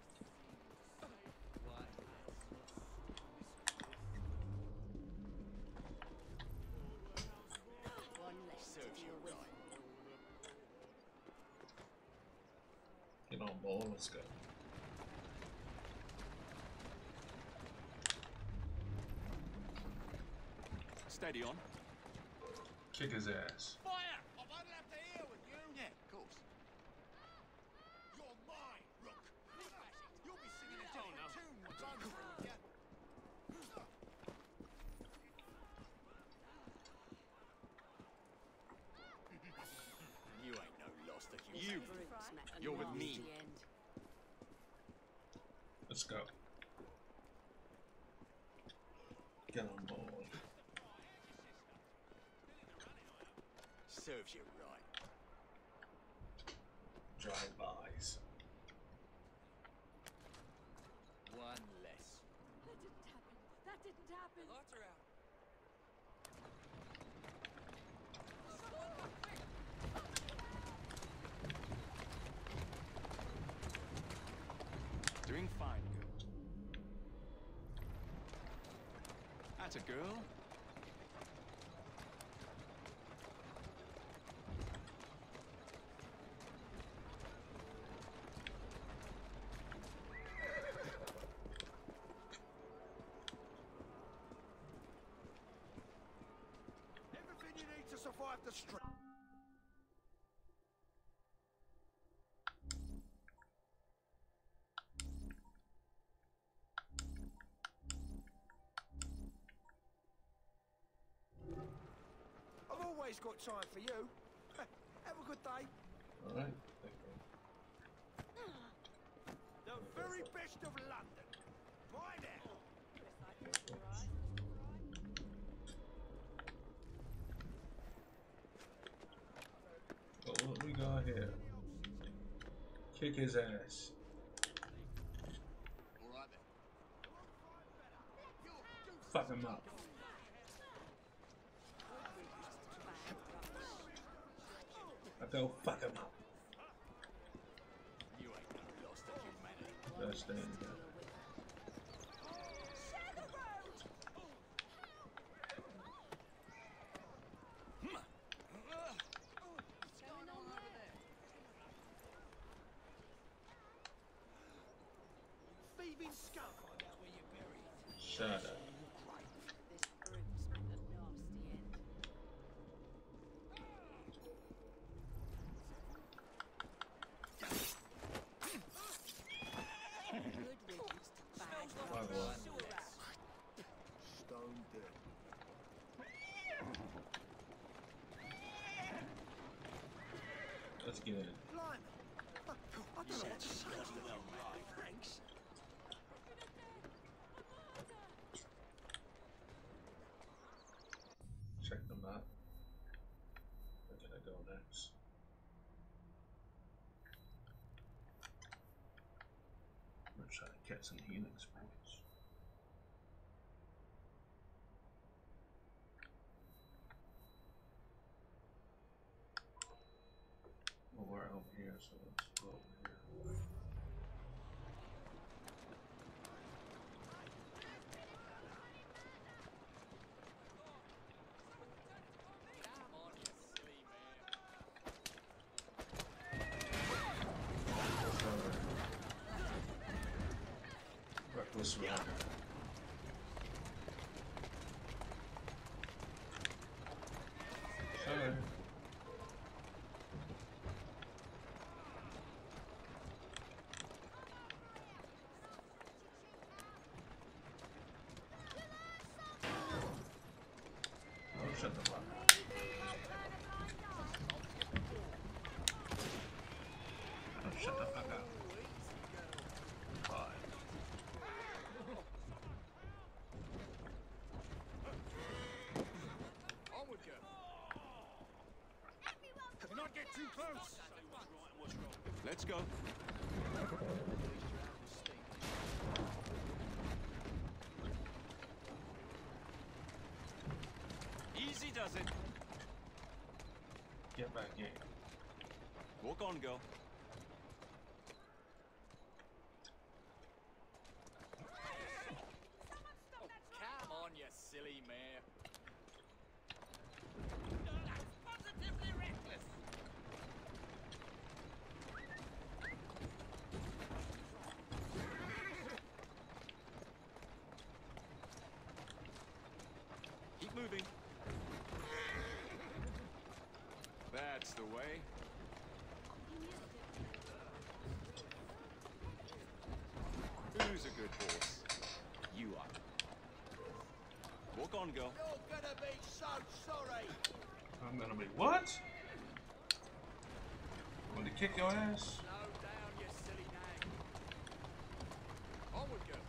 One less to Serves you deal with. right. Get on ball, let's go. Steady on. Kick his ass. Fire! I won't have to hear with you. Yeah, of course. You're mine, Rook. You'll be singing a different tune once I'm through with you. You ain't no loss to You. humanity. You're with me. The end. Let's go. Serves you right. Drive-bys. One less. That didn't happen. That didn't happen. The lights are out. Doing fine, girl. That's a girl. Everything you need to survive the street. I've always got time for you. Have a good day. Alright. The very best of London. Right now. But what we got here? Kick his ass. Alright then. Fuck him up. I go fuck him up. You ain't no lost to humanity. That's staying there. Thieving scum. Find out where you're buried. Shut up. Stone dead. Let's get it. Blimey. I don't know what to say. Thanks. Check the map. Where can I go next? I'm trying to catch some healing springs. Well, we're over here, so let's go over here. Reckless run. Sorry. Oh, shut the fuck up. Oh, shut the fuck up. Fine. Onward, girl. Do not get too close. Let's go. Easy does it. Get back in. Walk on, girl. Come on, you silly mare. That's positively reckless. Keep moving. That's the way. Who's a good horse? You are. Walk on, girl. You're gonna be so sorry. I'm gonna be what? I'm gonna kick your ass? Slow down, you silly nag. Onward, girl.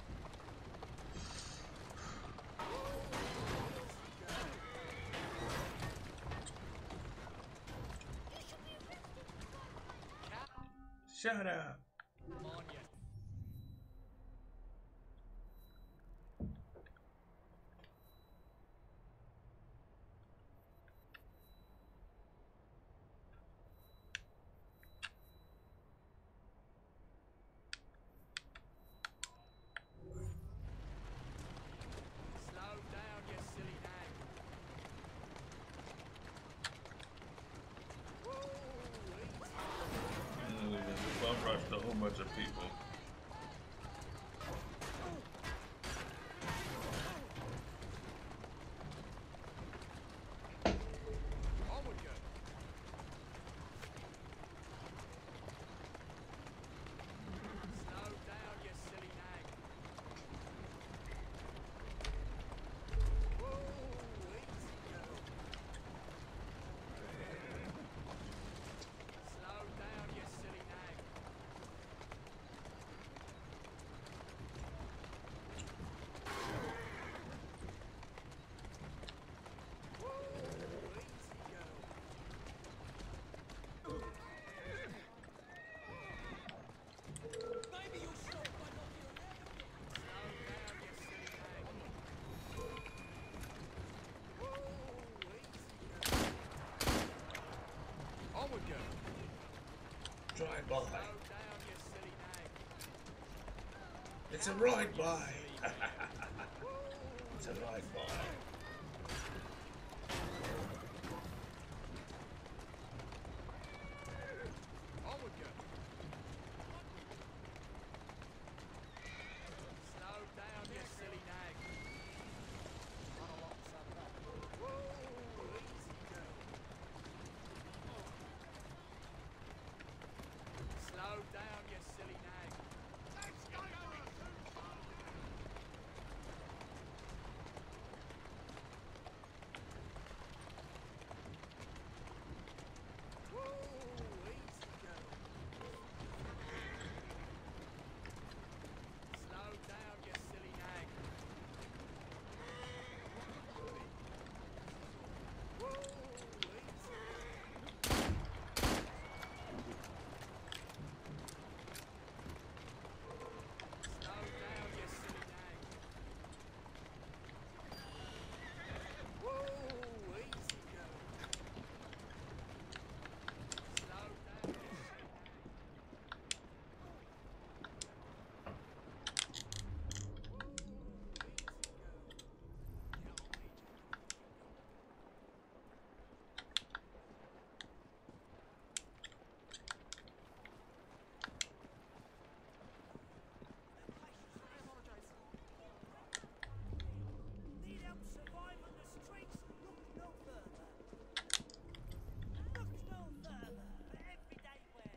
Shut up. Come on, you. Slow down, you silly nag. Bum rushed a whole bunch of people. Onward you. Slow down, you silly nag. Woo, easy girl. Slow down, you silly nag. Woo, easy girl. Maybe you'll stop by not your leg. Slow down, you silly nag. Woo, easy girl. Onward girl. Drive by. Slow down, you silly nag. It's a ride by. It's a ride by. Onward girl. Slow down, you silly nag. Woo, easy girl. Slow down, you silly nag. Woo, easy girl. Slow down, you silly nag. Woo, slow down, you silly nag. Woo, easy girl. Slow down, you silly nag. Need help surviving the streets? Look no further. Look no further. Everyday wear.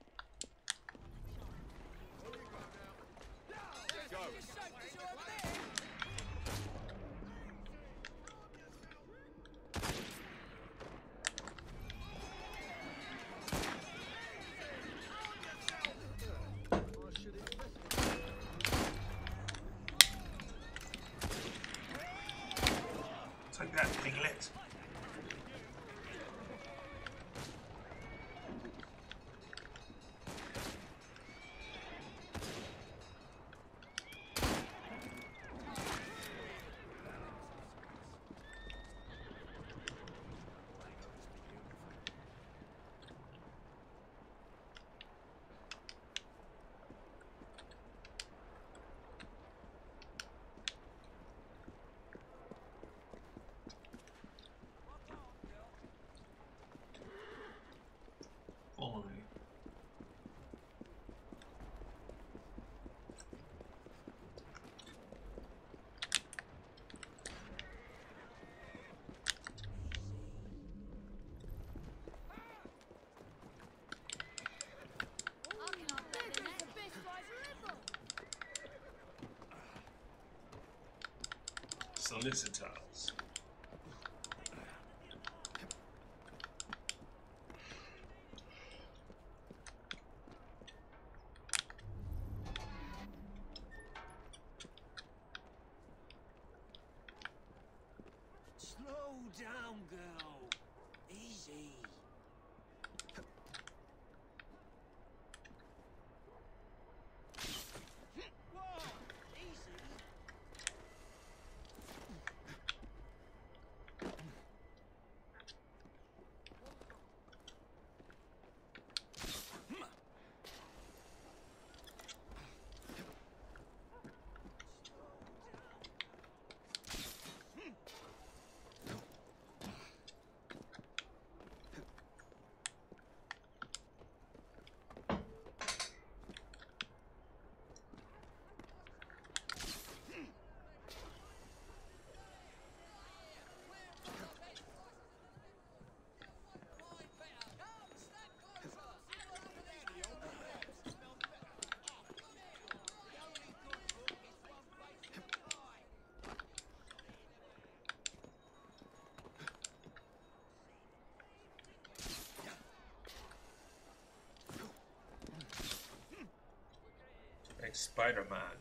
Go. You're safe 'cause you're a man. Take that, piglet. Follow me. Solicitors. Slow down, girl. Easy. Spider-Man.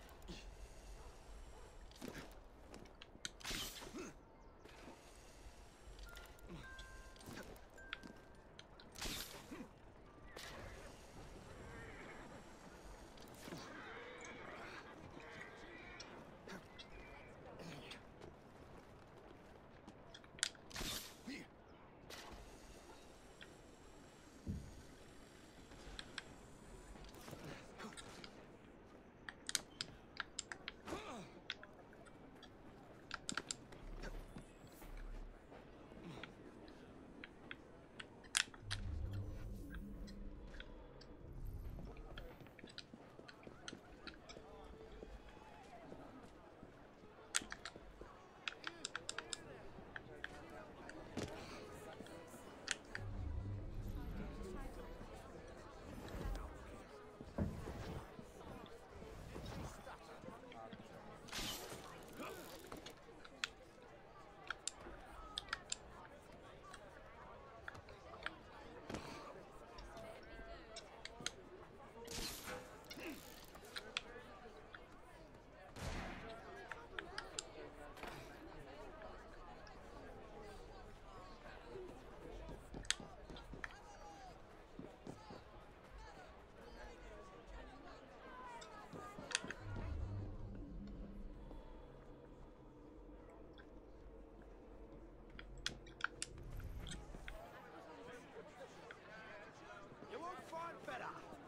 You won't find better.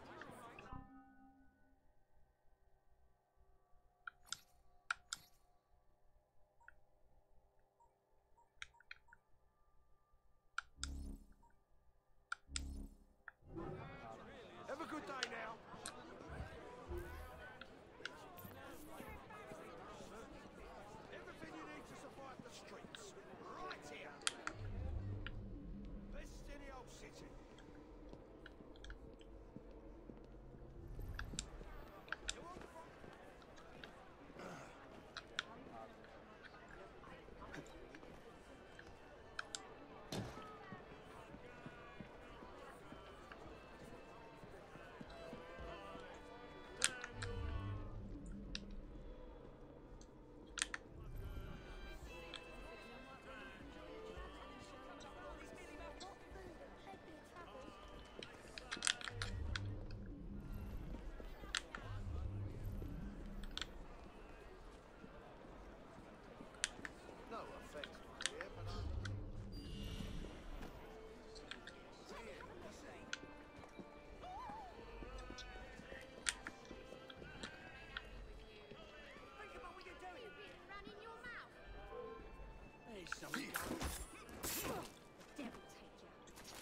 Have a good day now. Everything you need to survive the streets, right here. Best in the old city. No offense, my dear, but I'm... Think about what you're doing. You've been running your mouth. There's something going. The devil take you.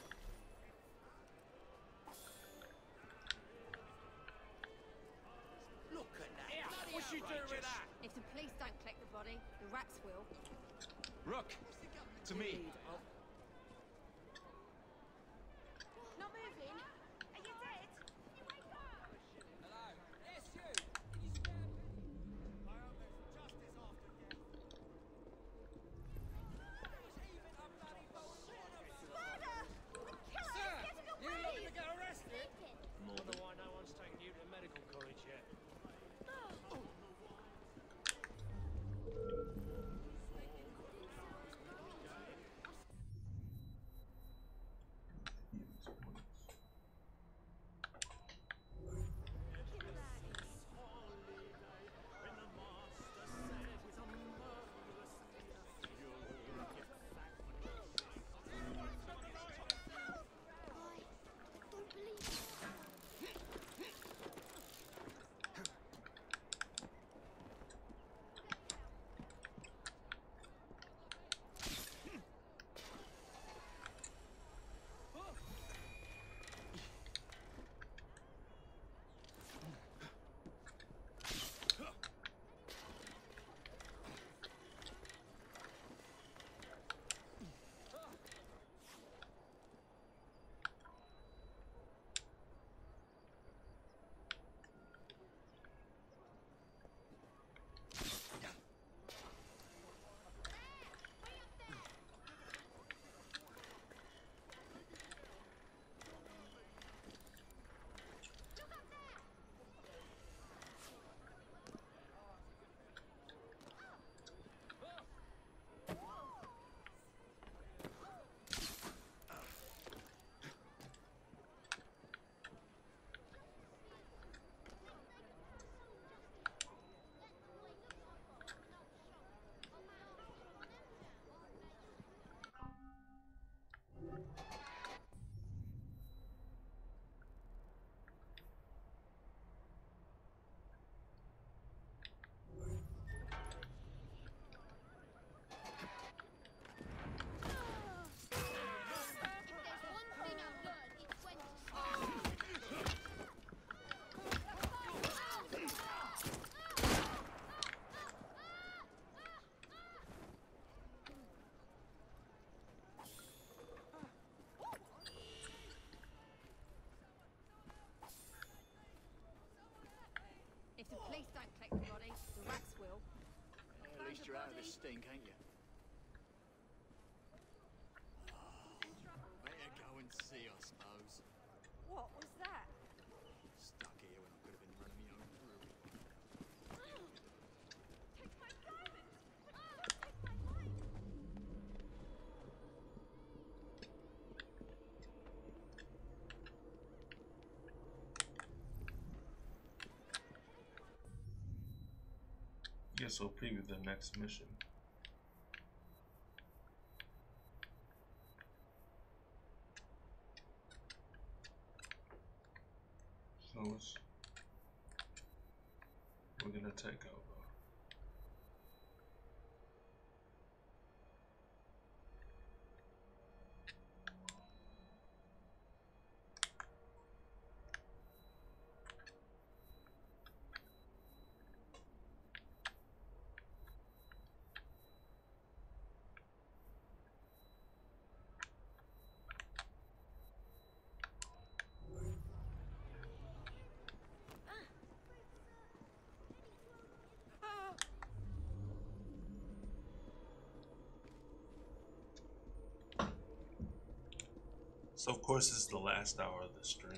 Look at that. What's she doing with that? If the police don't collect the body, the rats will. Rook, to me. Not moving. Are you dead? You wake up. Hello. Yes, you. Can you spare me? I hope there's justice after death. Murder! The killer is getting away! You looking to get arrested? Sleeping. Wonder why no one's taken you to medical college yet. least you're out of this stink, ain't you? Better go and see, I suppose. What was that? Stuck here when I could have been running my own brewery. Take my diamond! Take my life! Guess we'll preview the next mission. So we're gonna take over. So of course this is the last hour of the stream.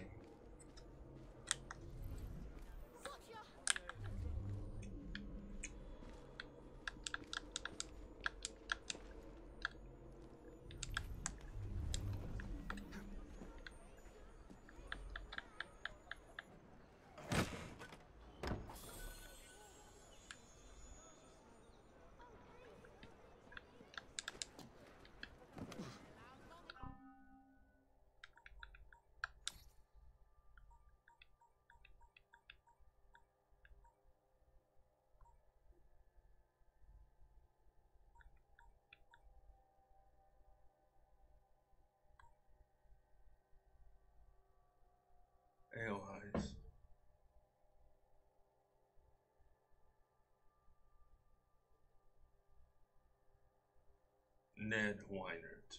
Ale Heist. Ned Weinert.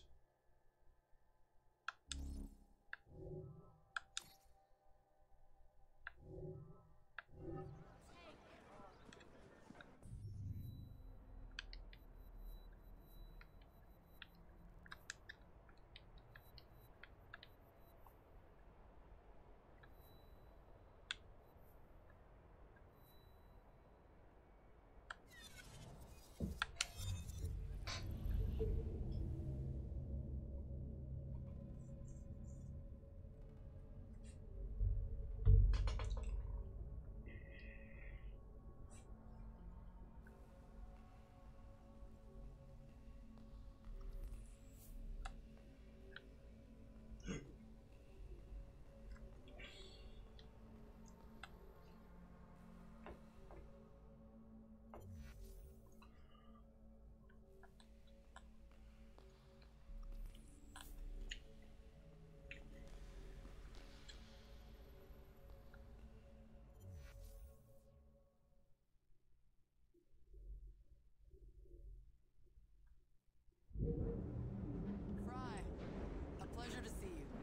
Fry, a pleasure to see you.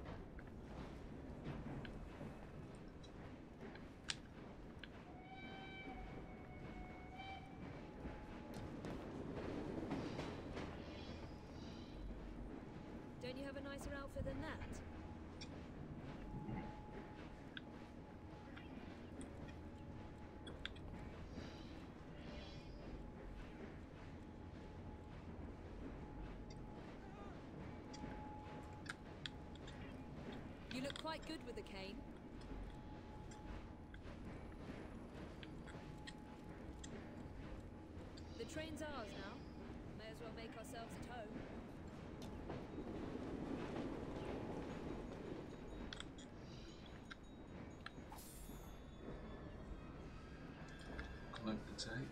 Don't you have a nicer outfit than that? You look quite good with a cane. The train's ours now. May as well make ourselves at home. Collect the tank.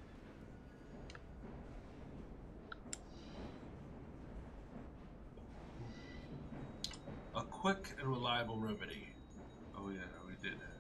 A quick and reliable remedy. Oh yeah, we did that.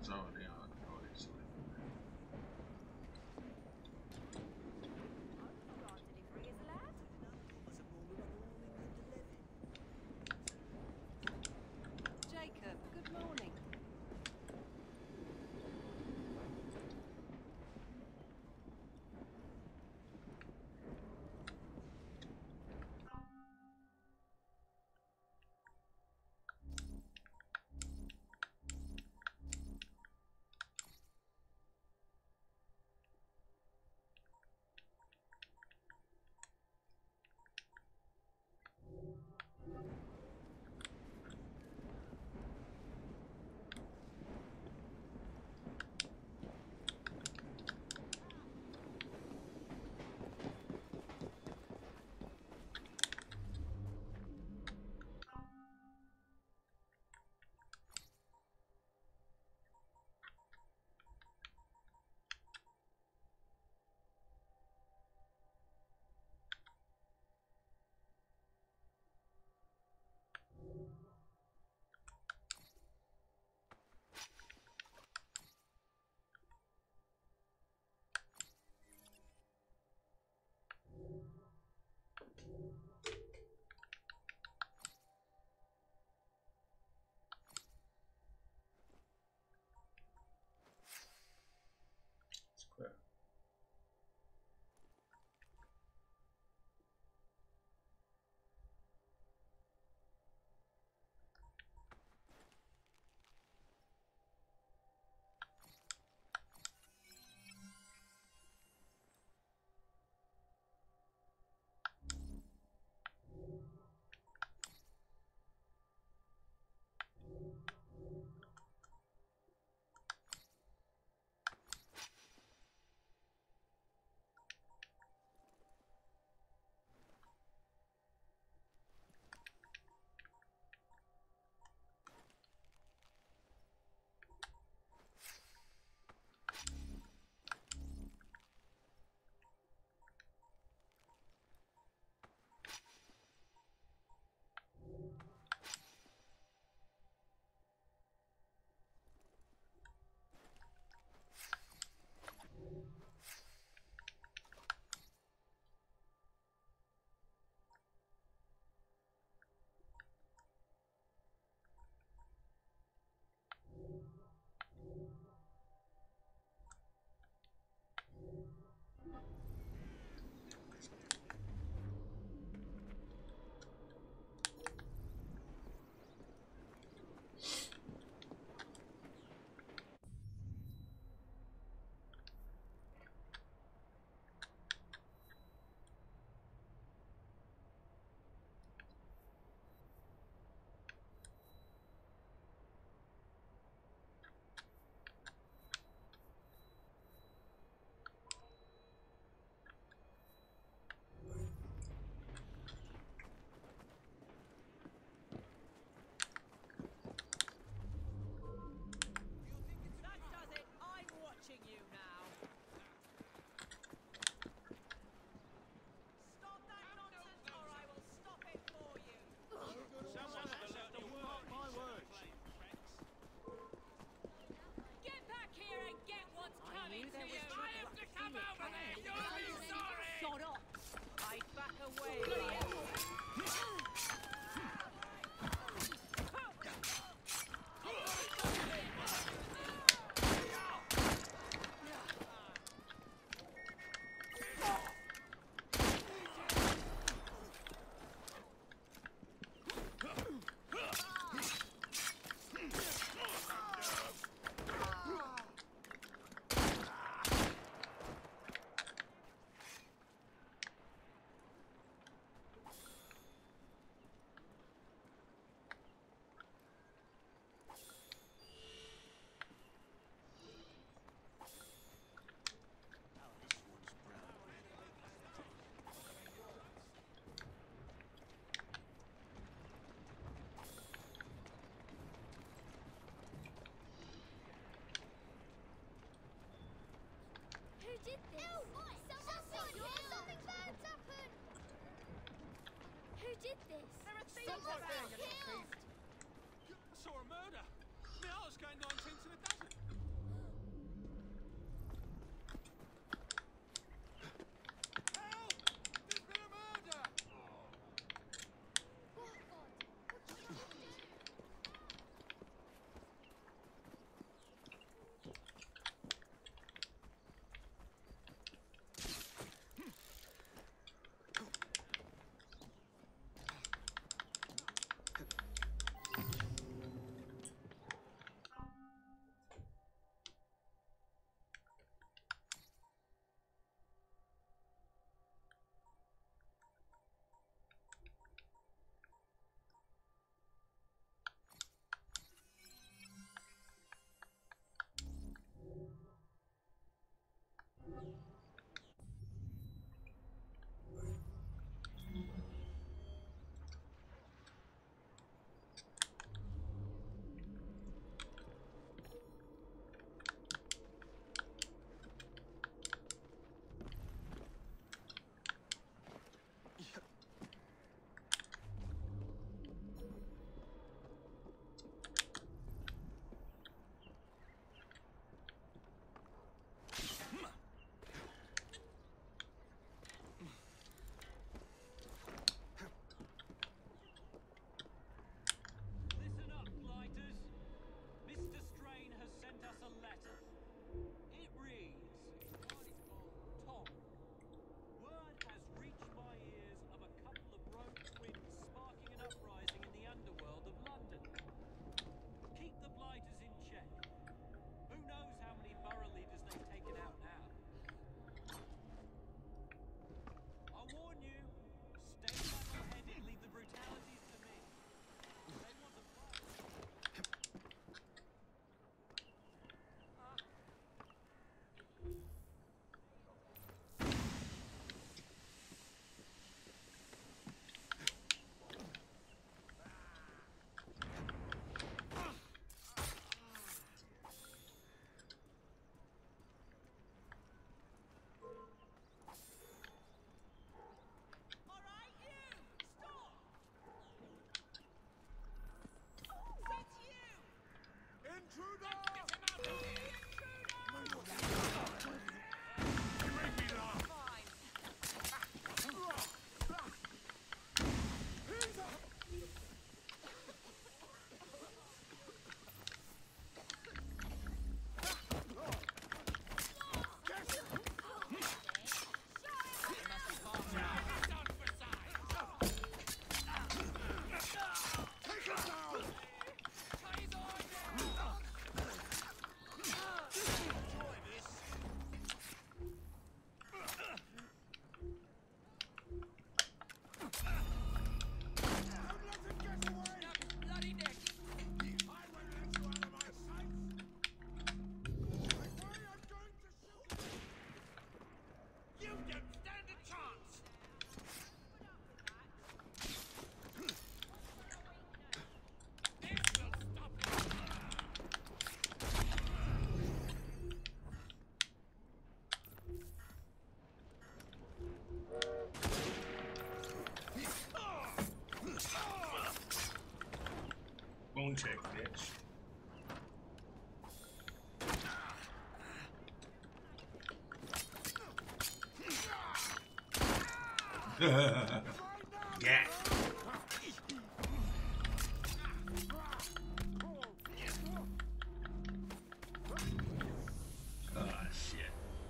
It's already on, obviously. Jacob, good morning. It's clear. That does it. I'm watching you now. Stop that nonsense, or I will stop it for you. Someone have learned the word. My word. Get back here and get what's I coming knew to there was you. trouble. I have to come Feel it over coming. there. You'll be sorry. Sod off. I back away. Bloody hell. Who did this? Something bad's happened! Who did this? Stop right there, you Killed! I saw a murder. My heart's going 9 tenths in a dozen. Yeah. Oh shit.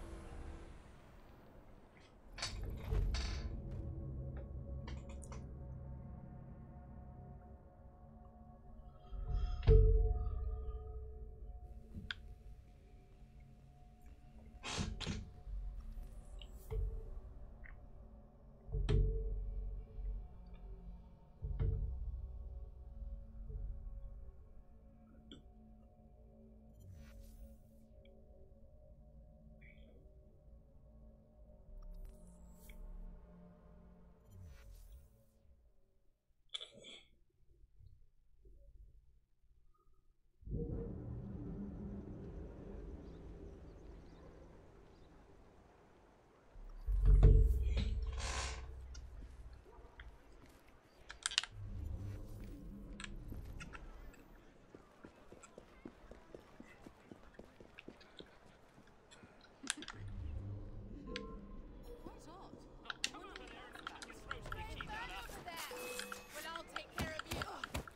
Well, I'll take care of you.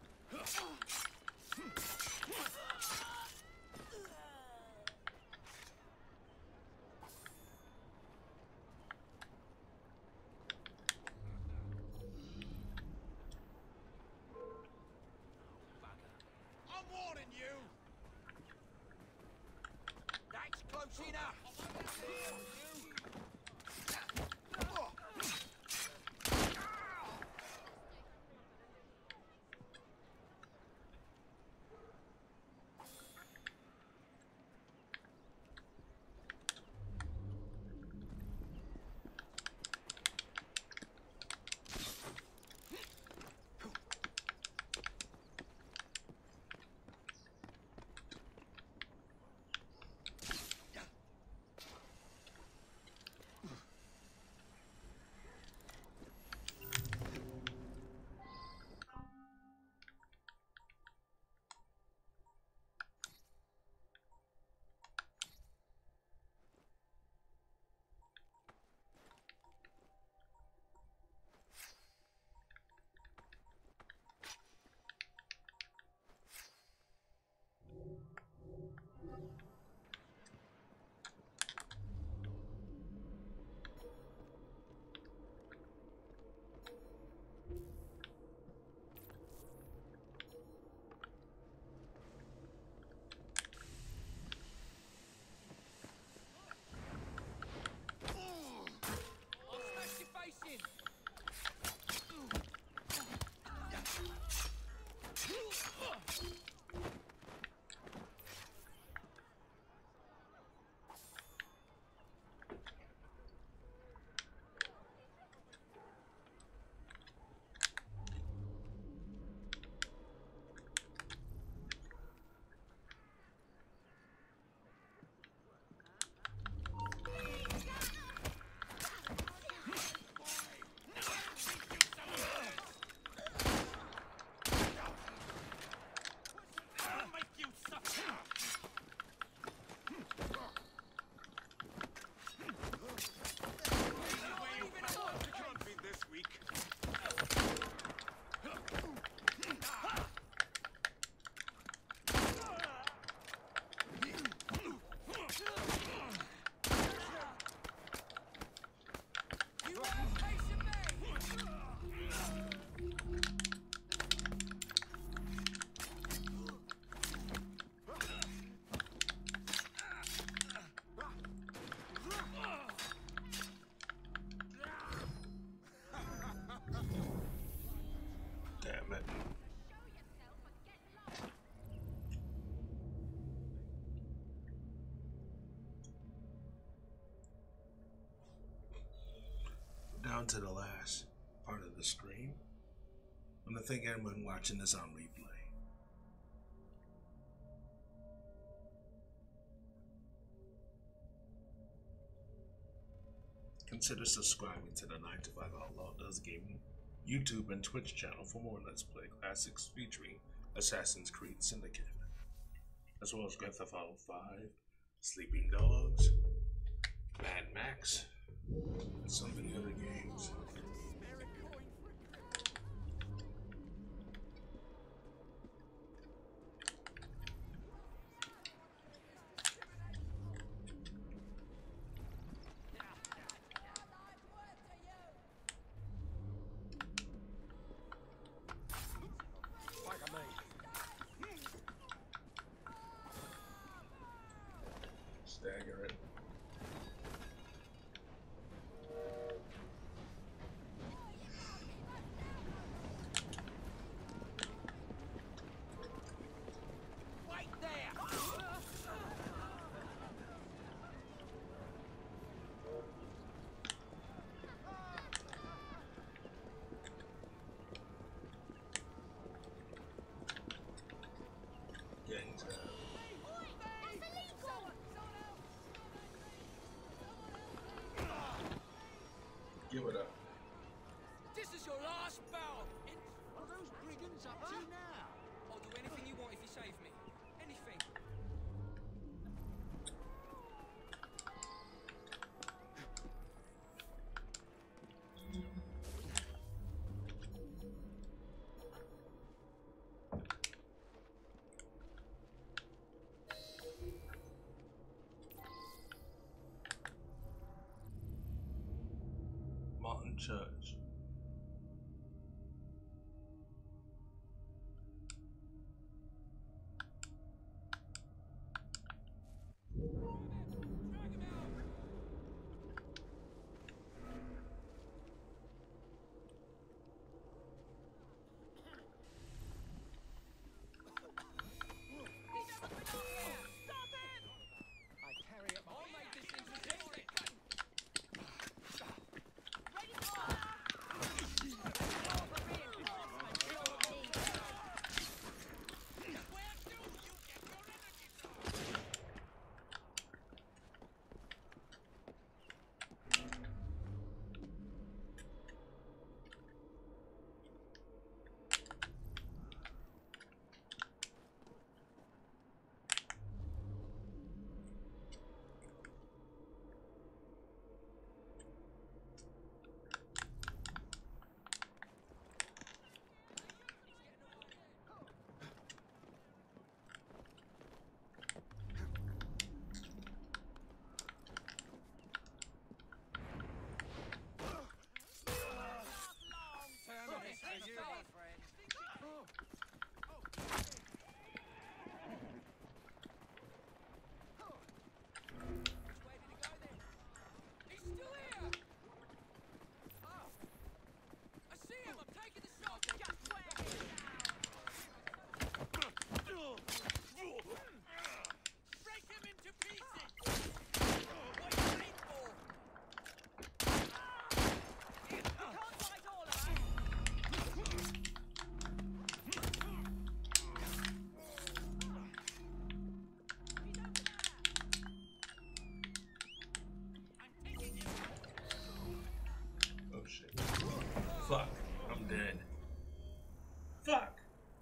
I'm warning you! That's close enough! Down to the last part of the stream. I want to thank everyone watching this on replay. Consider subscribing to the 9 to 5 Outlaw Does Gaming YouTube and Twitch channel for more Let's Play classics featuring Assassin's Creed Syndicate, as well as Grand Theft Auto 5, Sleeping Dogs, Mad Max, and so many other games. Judge. Fuck, I'm dead. Fuck!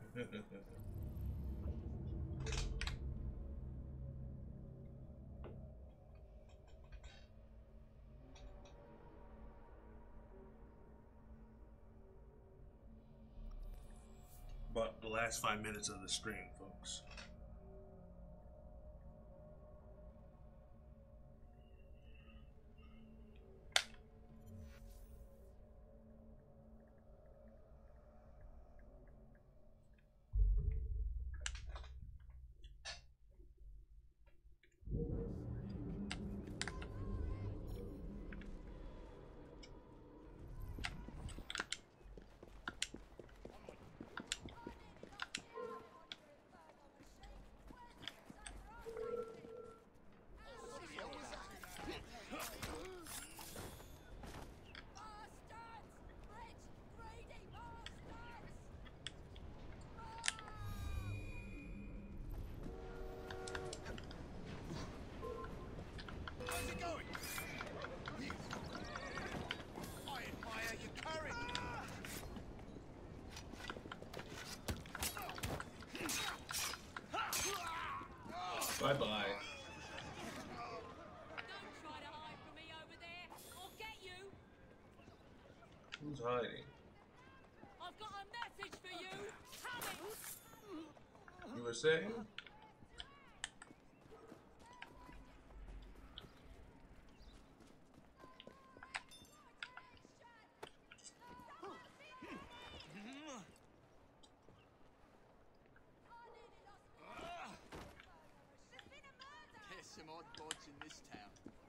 But the last 5 minutes of the stream, folks. Bye-bye. Don't try to hide from me over there. I'll get you. Who's hiding? I've got a message for you. Coming. You were saying? There's some odd bods in this town.